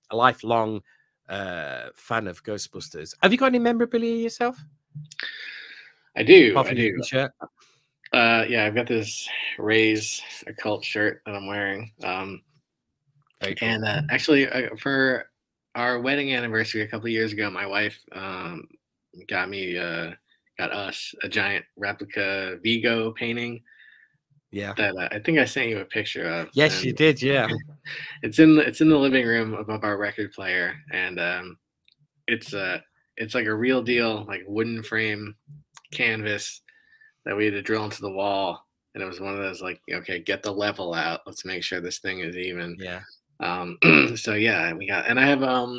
of Ghostbusters. Have you got any memorabilia yourself? I do. Shirt? Yeah, I've got this Ray's Occult shirt that I'm wearing. And actually, for our wedding anniversary a couple of years ago, my wife got us a giant replica Vigo painting. Yeah, that I think I sent you a picture of. Yes, you did. Yeah, it's in the living room above our record player, and it's like a real deal, like wooden frame canvas that we had to drill into the wall, and it was one of those like, okay, get the level out, let's make sure this thing is even. Yeah. So yeah, we got, and I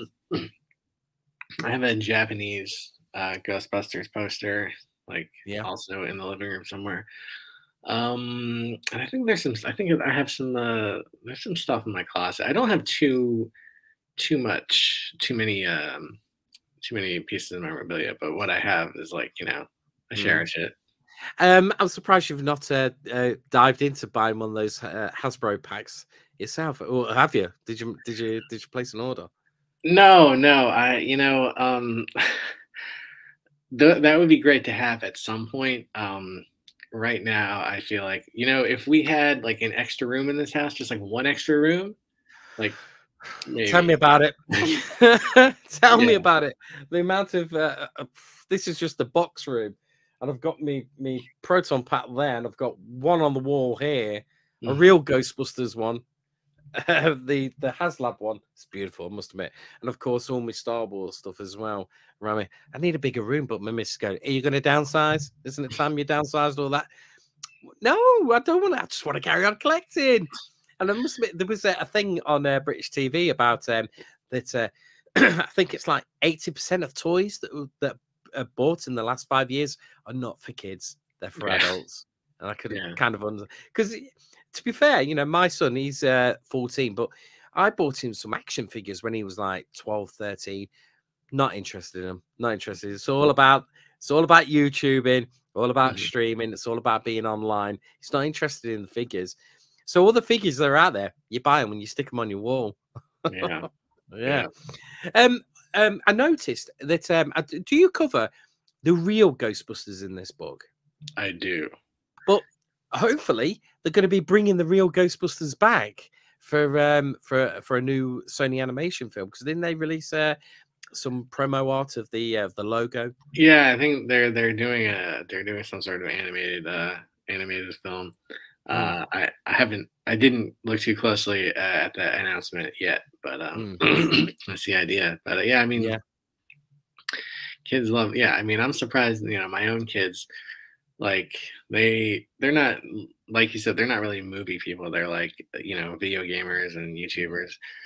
have a Japanese Ghostbusters poster, also in the living room somewhere. And I think there's some stuff in my closet. I don't have too many pieces of memorabilia, but what I have is I cherish it. I'm surprised you've not dived into buying one of those Hasbro packs yourself, or have you? Did you place an order? No. That would be great to have at some point. Right now, I feel like, if we had like an extra room in this house, just like one extra room, like maybe. Tell me about it. Tell me about it. The amount of this is just the box room, and I've got me proton pack there, and I've got one on the wall here, a real Ghostbusters one, the HasLab one. It's beautiful, I must admit, and of course all my Star Wars stuff as well. Rami, I need a bigger room, but my missus go, are you going to downsize? Isn't it time you downsized all that? No, I don't want to. I just want to carry on collecting. And I must admit, there was a thing on British TV about that. I think it's like 80% of toys that are bought in the last 5 years are not for kids; they're for adults. And I could kind of understand, because to be fair, my son, he's 14, but I bought him some action figures when he was like 12, 13. Not interested in them. Not interested. It's all about YouTubing, all about streaming. It's all about being online. He's not interested in the figures. So all the figures that are out there, you buy them when you stick them on your wall. Yeah. Yeah. I noticed that. Do you cover the real Ghostbusters in this book? I do. But hopefully they're going to be bringing the real Ghostbusters back for a new Sony animation film, because didn't they release some promo art of the logo? Yeah, I think they're doing some sort of animated film. I didn't look too closely at the announcement yet, but that's the idea. But yeah, I mean, kids love. Yeah, I mean, I'm surprised. You know, my own kids, like they're not, like you said, they're not really movie people. They're like, you know, video gamers and YouTubers.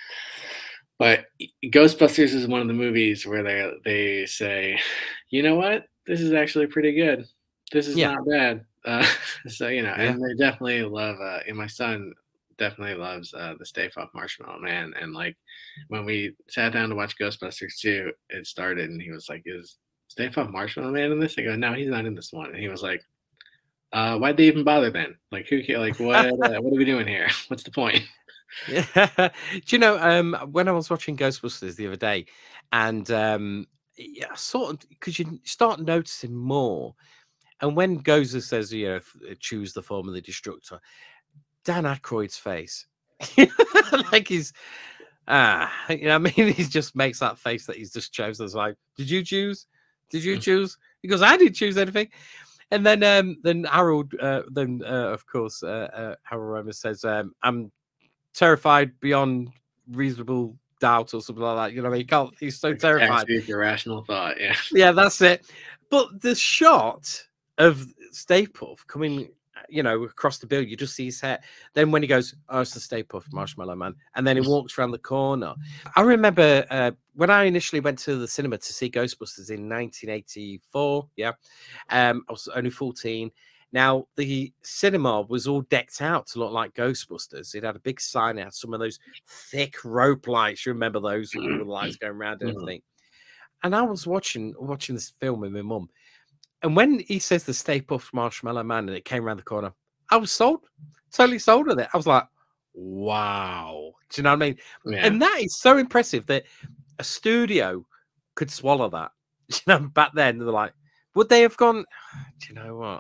But Ghostbusters is one of the movies where they say, you know what, this is actually pretty good. This is not bad. So, you know, and they definitely love, and my son definitely loves the Stay Puft Marshmallow Man. And like when we sat down to watch Ghostbusters 2, it started and he was like, is Stay Puft Marshmallow Man in this? I go, no, he's not in this one. And he was like, why'd they even bother then? Like, what are we doing here? What's the point? Yeah. Do you know, when I was watching Ghostbusters the other day, and sort of, because you start noticing more, and when Gozer says, you know, choose the form of the destructor, Dan Aykroyd's face, like he's, you know, I mean, he just makes that face that he's just chosen. It's like, did you choose? Did you choose? He goes, I didn't choose anything. And then Harold, of course, Harold Ramis says, I'm terrified beyond reasonable doubt or something like that. You know, I mean, he's so terrified. Irrational thought, yeah. Yeah, that's it. But the shot of Stay Puft coming, you know, across the bill, you just see his head. Then when he goes, oh, it's the Stay Puft Marshmallow Man, and then he walks around the corner. I remember when I initially went to the cinema to see Ghostbusters in 1984. Yeah, I was only 14. Now, the cinema was all decked out to look like Ghostbusters. It had a big sign. It had some of those thick rope lights. You remember those with the lights going around and everything. And I was watching this film with my mum. And when he says the Stay Puft Marshmallow Man and it came around the corner, I was sold. Totally sold with it. I was like, wow. Do you know what I mean? Yeah. And that is so impressive that a studio could swallow that. You know, back then, they're like, would they have gone, do you know what?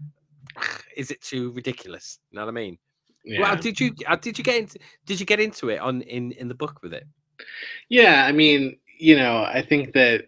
Is it too ridiculous? You know what I mean? Yeah. Well, did you get into it in the book with it? Yeah, I mean, you know, I think that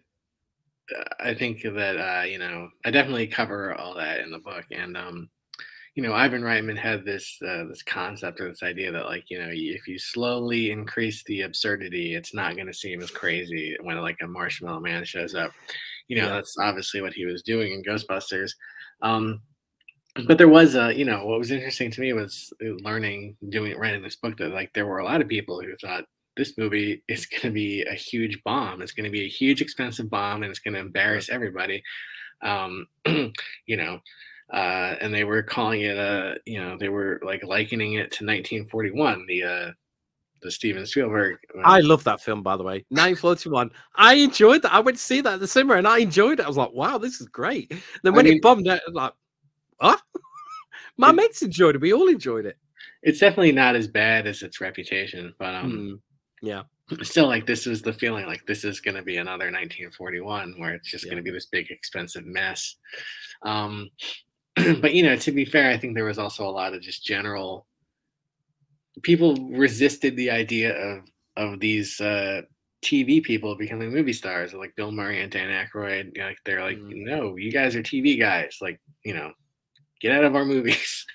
you know, I definitely cover all that in the book. And you know, Ivan Reitman had this concept or this idea that, like, you know, if you slowly increase the absurdity, it's not going to seem as crazy when like a Marshmallow Man shows up. You know, that's obviously what he was doing in Ghostbusters. But there was you know, what was interesting to me was writing this book, that like there were a lot of people who thought this movie is going to be a huge bomb. It's going to be a huge, expensive bomb, and it's going to embarrass everybody. You know, and they were calling it you know, they were like likening it to 1941, the Steven Spielberg. I love that film, by the way. 1941. I enjoyed that. I went to see that at the cinema, and I enjoyed it. I was like, wow, this is great. And then when it bombed, I was like, huh? My mates enjoyed it. We all enjoyed it. It's definitely not as bad as its reputation, but yeah, still, like, this is the feeling, like this is going to be another 1941 where it's just going to be this big, expensive mess. But you know, to be fair, I think there was also a lot of just general people resisted the idea of these TV people becoming movie stars, like Bill Murray and Dan Aykroyd. You know, like they're like, no, you guys are TV guys. Like, you know, get out of our movies.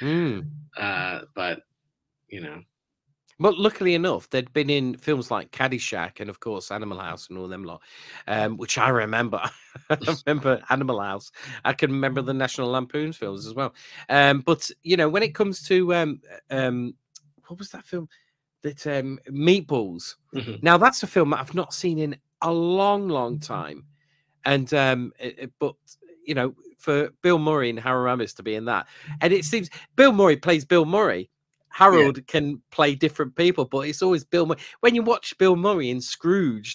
But you know, but luckily enough, they'd been in films like Caddyshack and of course Animal House and all them lot, which I remember. I remember Animal House. I can remember the National Lampoon's films as well. But you know, when it comes to what was that film? That Meatballs. Now that's a film that I've not seen in a long, long time. And but you know, for Bill Murray and Harold Ramis to be in that, and it seems Bill Murray plays Bill Murray. Harold can play different people, but it's always Bill Murray. When you watch Bill Murray in Scrooged,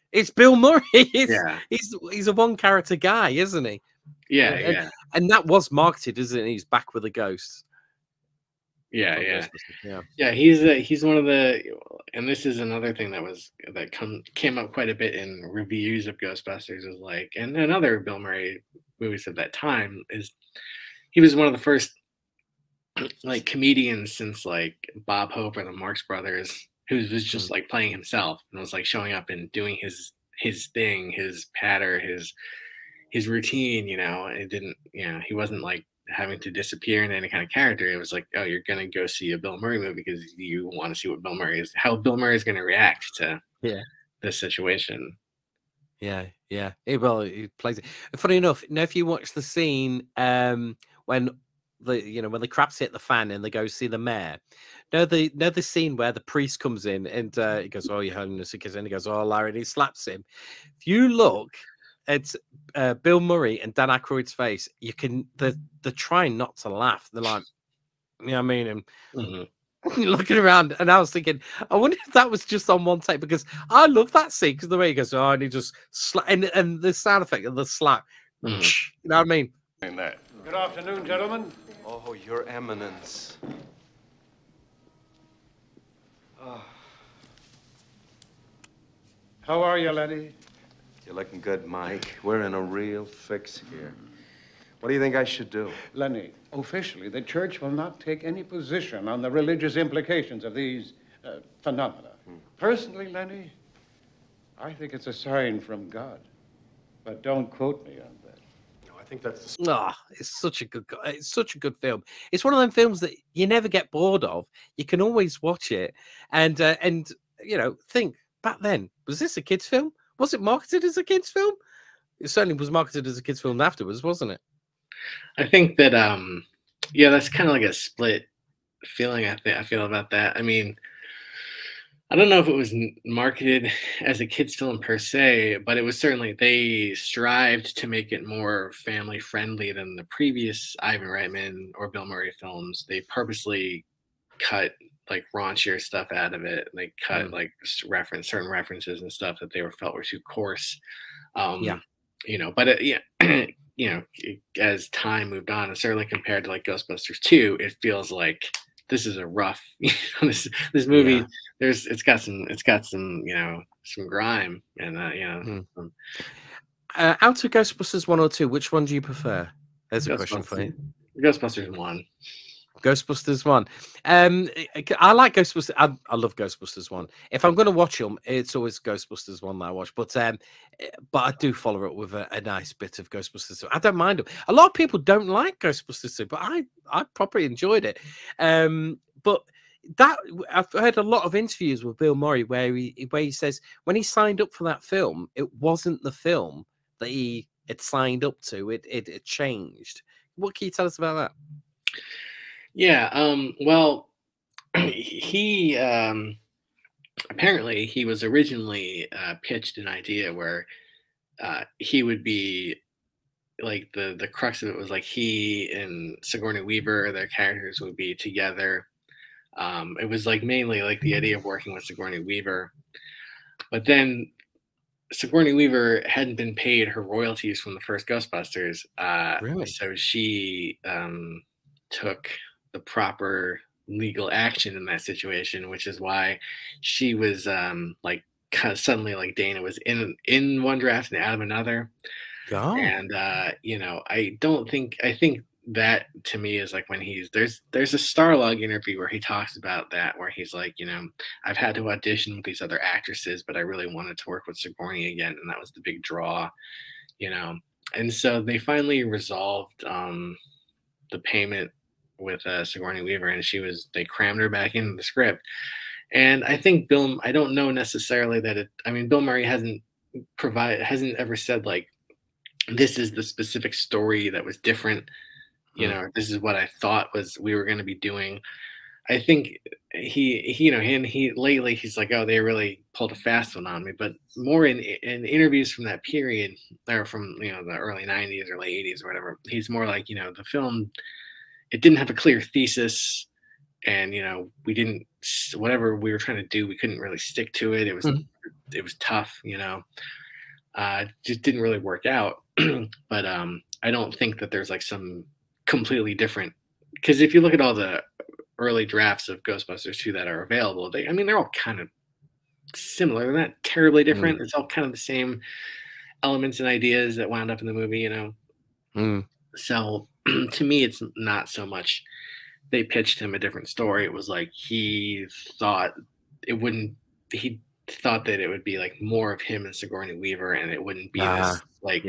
It's Bill Murray. Yeah. He's a one character guy, isn't he? Yeah, and, yeah. And that was marketed, isn't it? He's back with the ghosts. Yeah, yeah, yeah. Yeah, he's one of the, and this is another thing that came up quite a bit in reviews of Ghostbusters, is like, and other Bill Murray movies of that time, is he was one of the first like comedians since like Bob Hope or the Marx Brothers, who was just like playing himself and was like showing up and doing his thing, his patter, his routine, you know. It didn't, you know, he wasn't like having to disappear in any kind of character. It was like, oh, you're gonna go see a Bill Murray movie because you want to see what how Bill Murray is gonna react to this situation. Yeah. He plays it. Funny enough, you know, if you watch the scene when when the craps hit the fan and they go see the mayor. Know the scene where the priest comes in and he goes, "Oh, your holiness," and he goes, "Oh, Larry," and he slaps him. If you look at Bill Murray and Dan Aykroyd's face, you can they're trying not to laugh. They're like, you know what I mean? And looking around, and I was thinking, I wonder if that was just on one take, because I love that scene because the way he goes, "Oh," and he just and the sound effect of the slap. You know what I mean? Good afternoon, gentlemen. Oh, Your Eminence. Oh. How are you, Lenny? You're looking good, Mike. We're in a real fix here. What do you think I should do? Lenny, officially, the church will not take any position on the religious implications of these phenomena. Personally, Lenny, I think it's a sign from God. But don't quote me on that. No, I think that's it's such a good film. It's one of them films that you never get bored of. You can always watch it, and you know, think back then, was this a kids' film? Was it marketed as a kids' film? It certainly was marketed as a kids' film afterwards, wasn't it? I think that that's kind of like a split feeling I feel about that. I mean, I don't know if it was marketed as a kids film per se, but it was certainly, they strived to make it more family friendly than the previous Ivan Reitman or Bill Murray films. They purposely cut like raunchier stuff out of it. They cut like certain references and stuff that they felt were too coarse. You know, but you know, as time moved on, and certainly compared to like Ghostbusters 2, it feels like this is a rough, you know, this movie. It's got some you know, some grime, and you know. Out of Ghostbusters 1 or 2, which one do you prefer? There's a question for you. Ghostbusters 1. Ghostbusters 1. I like Ghostbusters. I love Ghostbusters 1. If I'm going to watch them, it's always Ghostbusters 1 that I watch. But I do follow it with a nice bit of Ghostbusters 2. I don't mind them. A lot of people don't like Ghostbusters 2, but I properly enjoyed it. But that, I've heard a lot of interviews with Bill Murray where he says when he signed up for that film, it wasn't the film that he had signed up to. It changed. What can you tell us about that? Yeah, well, he apparently he was originally pitched an idea where he would be like the crux of it was like he and Sigourney Weaver, their characters would be together. It was like mainly like the idea of working with Sigourney Weaver, but then Sigourney Weaver hadn't been paid her royalties from the first Ghostbusters, really? So she took the proper legal action in that situation, which is why she was like kind of suddenly like Dana was in one draft and out of another. And you know, I think that to me is like when there's a Starlog interview where he talks about that, where he's like, you know, I've had to audition with these other actresses, but I really wanted to work with Sigourney again, and that was the big draw, you know. And so they finally resolved the payment with Sigourney Weaver, and they crammed her back into the script. And I think I don't know necessarily that Bill Murray hasn't ever said like, this is the specific story that was different, you know, this is what I thought we were going to be doing. I think he lately he's like, oh, they really pulled a fast one on me, but more in interviews from that period, or from, you know, the early 90s or late 80s or whatever, he's more like, you know, the film, it didn't have a clear thesis, and, you know, whatever we were trying to do, we couldn't really stick to it. It was tough, just didn't really work out. But I don't think that there's like some completely different, because if you look at all the early drafts of Ghostbusters 2 that are available, they're all kind of similar. They're not terribly different. It's all kind of the same elements and ideas that wound up in the movie, So to me, it's not so much they pitched him a different story. It was like he thought that it would be like more of him and Sigourney Weaver, and it wouldn't be this like,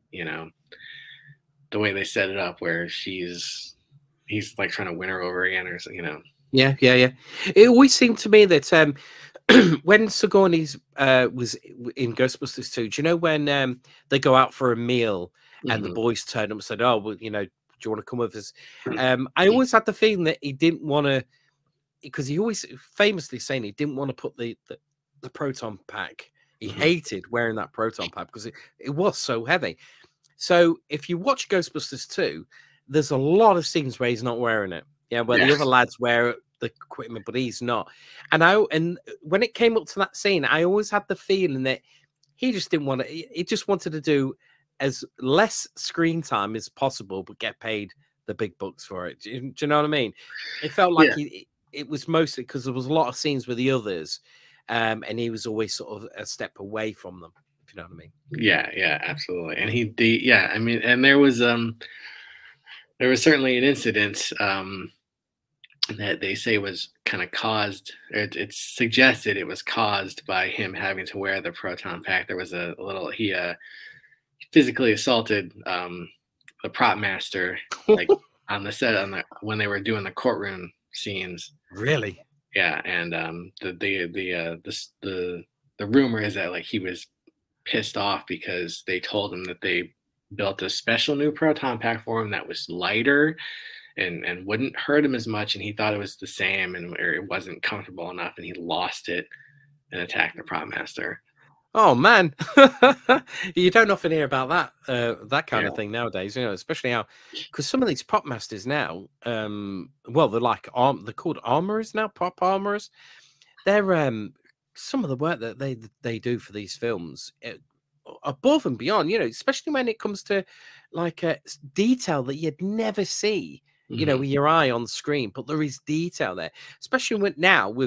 the way they set it up where he's like trying to win her over again, or something. Yeah. It always seemed to me that when Sigourney's was in Ghostbusters 2, do you know when they go out for a meal and the boys turned up and said, "Oh, well, do you want to come with us?" I always had the feeling that he didn't want to, because he always famously saying he didn't want to put the proton pack. He hated wearing that proton pack because it was so heavy. So if you watch Ghostbusters 2, there's a lot of scenes where he's not wearing it. Yeah, where the other lads wear the equipment, but he's not. And when it came up to that scene, I always had the feeling that he just didn't want to. He just wanted to do as less screen time as possible, but get paid the big bucks for it. Do you know what I mean? It felt like it was mostly because there was a lot of scenes with the others, and he was always sort of a step away from them. If you know what I mean? Yeah, absolutely. And and there was certainly an incident that they say was kind of caused, it's suggested it was caused by him having to wear the proton pack. There was he physically assaulted the prop master, like on the set when they were doing the courtroom scenes. Really? Yeah, and the rumor is that like he was pissed off because they told him that they built a special new proton pack for him that was lighter and wouldn't hurt him as much, and he thought it was the same, or it wasn't comfortable enough, and he lost it and attacked the prop master. Oh man, you don't often hear about that kind of thing nowadays, especially because some of these prop masters now, well, they're like they're called armorers now, prop armorers. They're some of the work that they do for these films above and beyond, especially when it comes to like detail that you'd never see, with your eye on screen, but there is detail there, especially with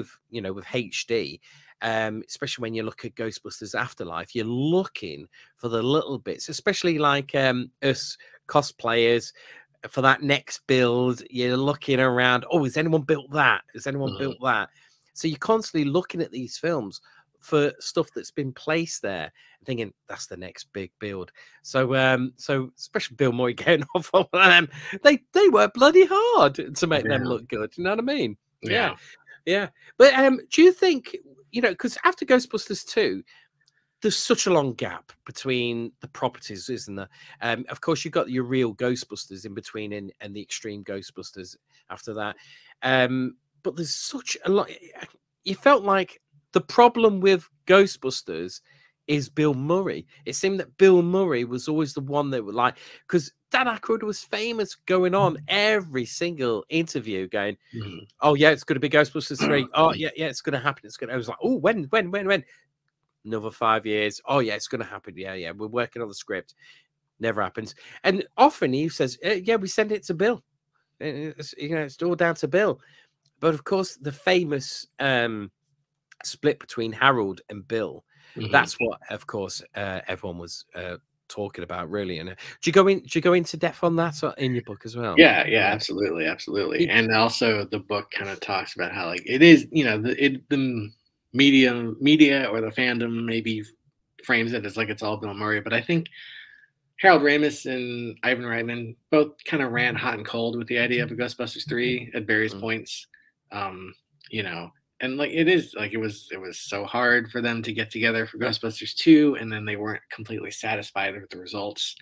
HD. Especially when you look at Ghostbusters Afterlife, you're looking for the little bits, especially like us cosplayers for that next build. You're looking around. Oh, has anyone built that? Has anyone built that? So you're constantly looking at these films for stuff that's been placed there, thinking that's the next big build. So especially Bill Murray getting off on them, they work bloody hard to make them look good. You know what I mean? Yeah. But do you think, because after Ghostbusters 2, there's such a long gap between the properties, isn't there? Of course, you've got your real Ghostbusters in between and the Extreme Ghostbusters after that. But there's such a lot. You felt like the problem with Ghostbusters is Bill Murray. It seemed that Bill Murray was always the one that would because Dan Aykroyd was famous going on every single interview going, "Oh yeah, it's going to be Ghostbusters 3. Oh yeah, it's going to happen. I was like, oh, when? Another 5 years. Oh yeah, it's going to happen. Yeah. We're working on the script. Never happens. And often he says, yeah, we send it to Bill. It's all down to Bill. But of course, the famous split between Harold and Bill. That's what, of course, everyone was talking about, really. And do you go into depth on that in your book as well? Yeah, absolutely. And also, the book kind of talks about how it is, the media or the fandom maybe frames it as like it's all Bill Murray, but I think Harold Ramis and Ivan Reitman both kind of ran hot and cold with the idea of a Ghostbusters 3 at various points. And it was so hard for them to get together for Ghostbusters 2, and then they weren't completely satisfied with the results,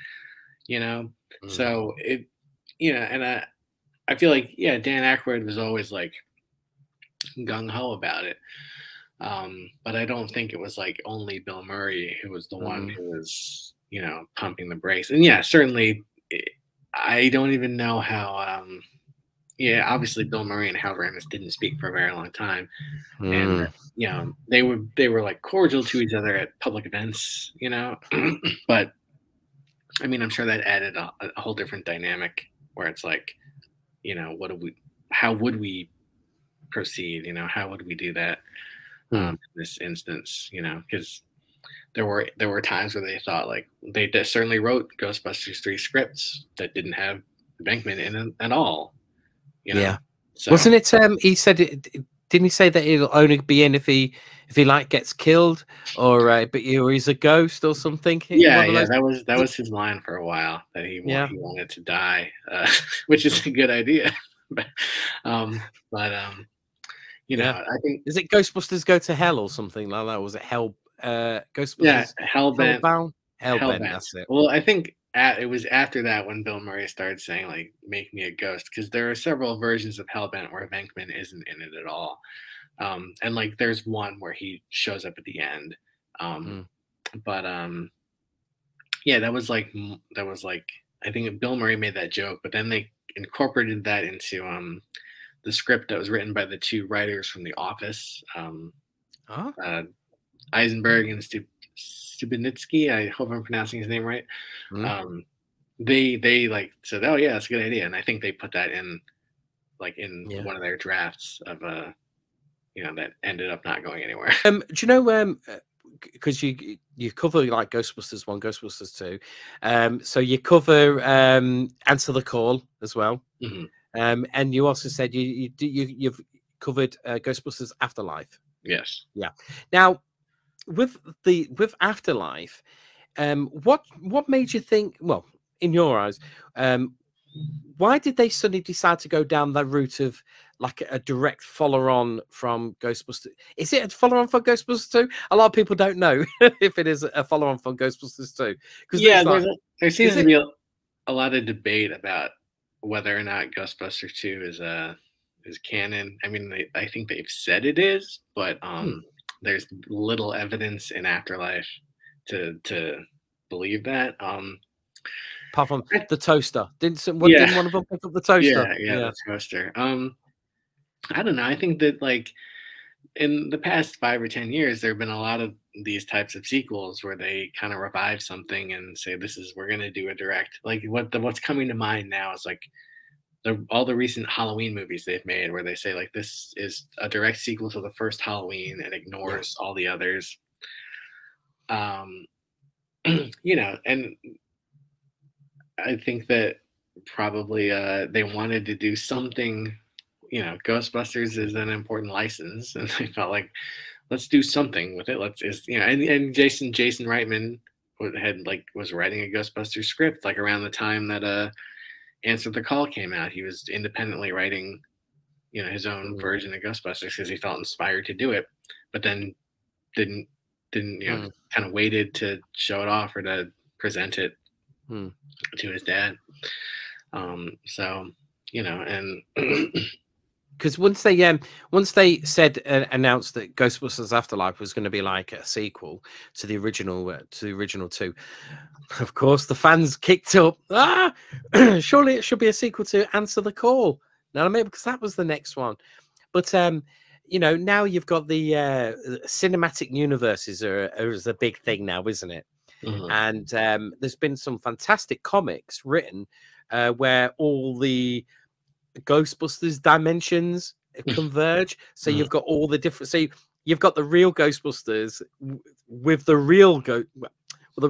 So and I feel like Dan Aykroyd was always like gung ho about it, but I don't think it was like only Bill Murray who was the one who was pumping the brakes. And certainly I don't even know how yeah, obviously Bill Murray and Harold Ramis didn't speak for a very long time, and Mm. you know they were like cordial to each other at public events, you know, but I mean I'm sure that added a whole different dynamic where it's like, you know, how would we proceed, you know, how would we do that in this instance, you know, because there were times where they thought like they certainly wrote Ghostbusters 3 scripts that didn't have Venkman in it at all. You know? Yeah. So, wasn't it? He said it. Didn't he say that he'll only be in if he like gets killed or he's a ghost or something? Yeah, yeah, that was his line for a while that he wanted to die, which is a good idea. but you know, I think is it Ghostbusters Go to Hell or something like that? Was it Hell? Ghostbusters. Yeah, Hellbent. Hellbent. That's it. Well, I think it was after that when Bill Murray started saying like "Make me a ghost," because there are several versions of Hellbent where Venkman isn't in it at all, and like there's one where he shows up at the end, but yeah, that was like I think Bill Murray made that joke, but then they incorporated that into the script that was written by the two writers from The Office, Eisenberg and Stubenitsky. I hope I'm pronouncing his name right. They like said, "Oh yeah, that's a good idea," and I think they put that in like in one of their drafts of you know, that ended up not going anywhere. Do you know because you cover like Ghostbusters 1, Ghostbusters 2, so you cover Answer the Call as well, and you also said you've covered Ghostbusters Afterlife. Yes. Yeah. Now with Afterlife, what made you think, well, in your eyes, why did they suddenly decide to go down that route of like a direct follow-on from Ghostbusters? Is it a follow-on from Ghostbusters 2? A lot of people don't know if it is a follow-on from Ghostbusters 2. Yeah, there seems to be a lot of debate about whether or not Ghostbusters 2 is canon. I mean, I think they've said it is, but there's little evidence in Afterlife to believe that. Apart from the toaster, didn't one of them pick up the toaster? Yeah, the toaster. I don't know. I think that like in the past 5 or 10 years, there have been a lot of these types of sequels where they kind of revive something and say, we're going to do a direct. Like what's coming to mind now is like all the recent Halloween movies they've made where they say like this is a direct sequel to the first Halloween and ignores all the others. You know, and I think that probably they wanted to do something. You know, Ghostbusters is an important license, and they felt like let's do something with it. And Jason Reitman was writing a Ghostbusters script like around the time that Answer the Call came out. He was independently writing, you know, his own version of Ghostbusters because he felt inspired to do it, but then didn't you know, kind of waited to show it off or to present it to his dad. So, you know, and because once they said announced that Ghostbusters Afterlife was going to be like a sequel to the original 2, of course the fans kicked up. Surely it should be a sequel to Answer the Call. Now I mean, because that was the next one, but you know, now you've got the cinematic universes is a big thing now, isn't it? And there's been some fantastic comics written where all the Ghostbusters dimensions converge. So you've got all the different. So you've got the real Ghostbusters with the real with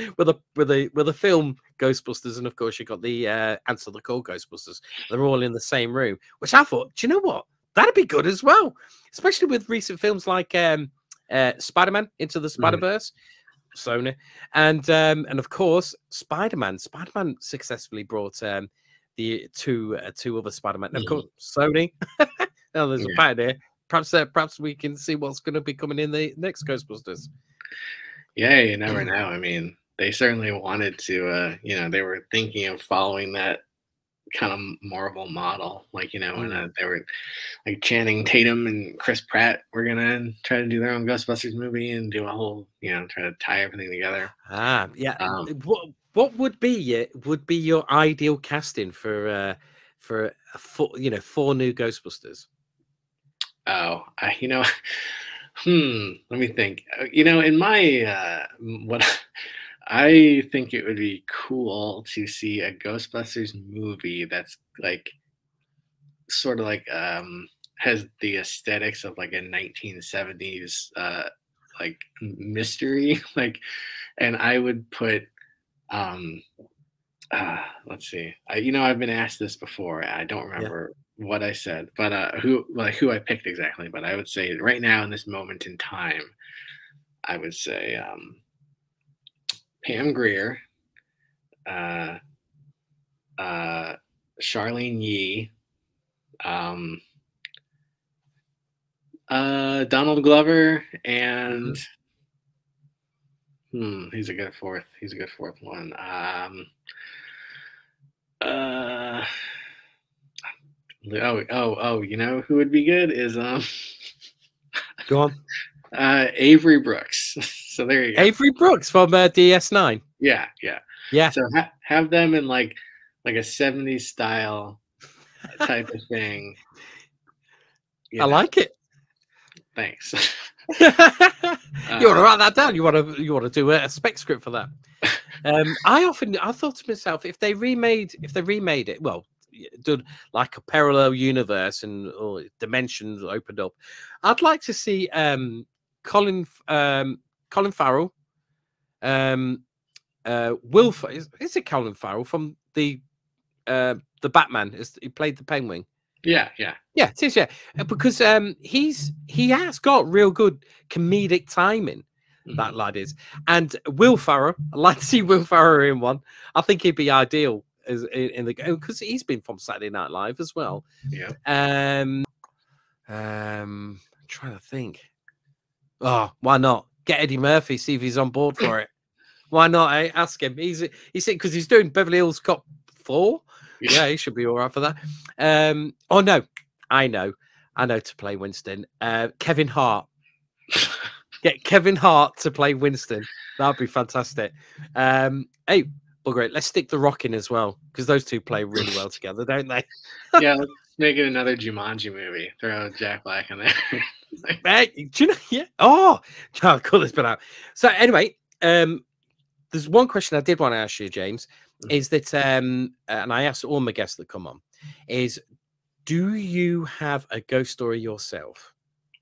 the film Ghostbusters, and of course you've got the Answer the Call Ghostbusters. They're all in the same room, which I thought, do you know what? That'd be good as well, especially with recent films like Spider-Man Into the Spider-Verse, Sony, and of course Spider-Man. Spider-Man successfully brought the two other Spider-Man. Of course, Sony. Oh, there's a pattern here. Perhaps we can see what's going to be coming in the next Ghostbusters. Yeah, you never know. I mean, they certainly wanted to. You know, they were thinking of following that kind of Marvel model, like, you know, when they were like Channing Tatum and Chris Pratt were gonna try to do their own Ghostbusters movie and do a whole, you know, try to tie everything together. Yeah. What would be your ideal casting for for four new Ghostbusters? Oh, let me think. In my what I think it would be cool to see a Ghostbusters movie that's like sort of like has the aesthetics of like a 1970s like mystery, like, and I would put let's see. I've been asked this before. I don't remember what I said, but who I picked exactly. But I would say right now in this moment in time, I would say Pam Grier, Charlene Yee, Donald Glover, and he's a good fourth. He's a good fourth one. You know who would be good is Go on. Avery Brooks. So there you go. Avery Brooks from DS9. Yeah. So have them in like a 70s style type of thing. I like it. Thanks. You want to write that down? You want to do a spec script for that? I thought to myself, if they remade it, well, done like a parallel universe and dimensions opened up, I'd like to see Colin Farrell, is it Colin Farrell from the Batman? He played the Penguin. Yeah, it is. Yeah, because he has got real good comedic timing. That lad is, and Will Ferrell. I'd like to see Will Ferrell in one. I think he'd be ideal as in the because he's been from Saturday Night Live as well. Yeah. Trying to think. Oh, why not get Eddie Murphy? See if he's on board for it. Why not? Ask him. He's because he's doing Beverly Hills Cop 4. Yeah, he should be all right for that. Oh no, I know to play Winston. Kevin Hart. Get Kevin Hart to play Winston. That'd be fantastic. Hey, bugger it. Let's stick The Rock in as well because those two play really well together, don't they? Yeah, let's make it another Jumanji movie. Throw Jack Black in there. Hey, do you know? Yeah. Oh, I'll call this bit out. So anyway, there's one question I did want to ask you, James. Is that and I asked all my guests that come on, is do you have a ghost story yourself?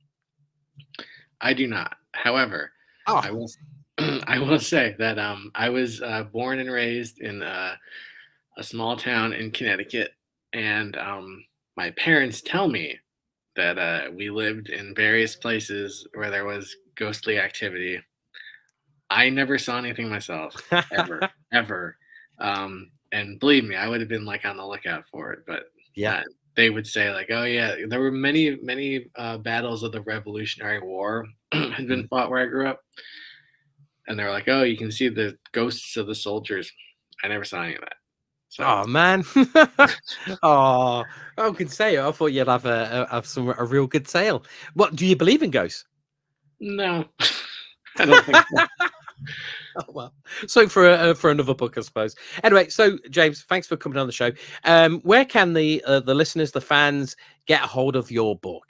I do not. However, I will say that I was born and raised in a small town in Connecticut, and my parents tell me that we lived in various places where there was ghostly activity. I never saw anything myself, ever. And believe me, I would have been like on the lookout for it. But they would say like, oh yeah, there were many battles of the Revolutionary War had been fought where I grew up, and they were like, oh, you can see the ghosts of the soldiers. I never saw any of that. So. Oh man. Oh, I can say I thought you'd have a real good tale. What, do you believe in ghosts? No, I don't think so. Oh, well, so for another book, I suppose. Anyway, so James, thanks for coming on the show. Where can the listeners, the fans, get a hold of your book?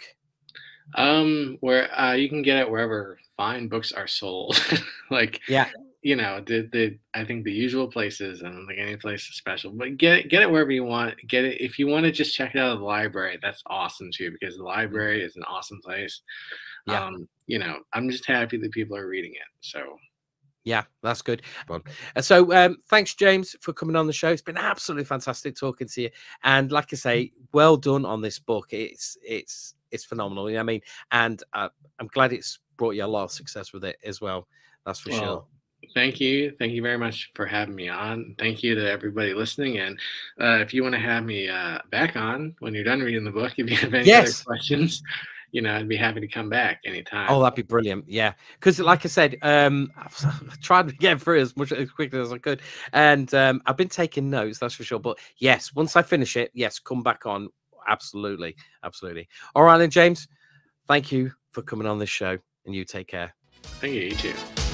Where you can get it wherever fine books are sold. Like, yeah, you know, I think the usual places, and like any place is special. But get it wherever you want. Get it if you want to just check it out of the library. That's awesome too, because the library is an awesome place. Yeah. You know, I'm just happy that people are reading it. So. Yeah, that's good. So thanks, James, for coming on the show. It's been absolutely fantastic talking to you. And like I say, well done on this book. It's phenomenal. You know what I mean? And I'm glad it's brought you a lot of success with it as well. That's for sure. Thank you. Thank you very much for having me on. Thank you to everybody listening. And if you want to have me back on when you're done reading the book, if you have any other questions, you know, I'd be happy to come back anytime. Oh, that'd be brilliant. Yeah. Because like I said, I tried to get through as quickly as I could. And I've been taking notes, that's for sure. But yes, once I finish it, yes, come back on. Absolutely. Absolutely. All right, then, James, thank you for coming on this show, and you take care. Thank you. You too.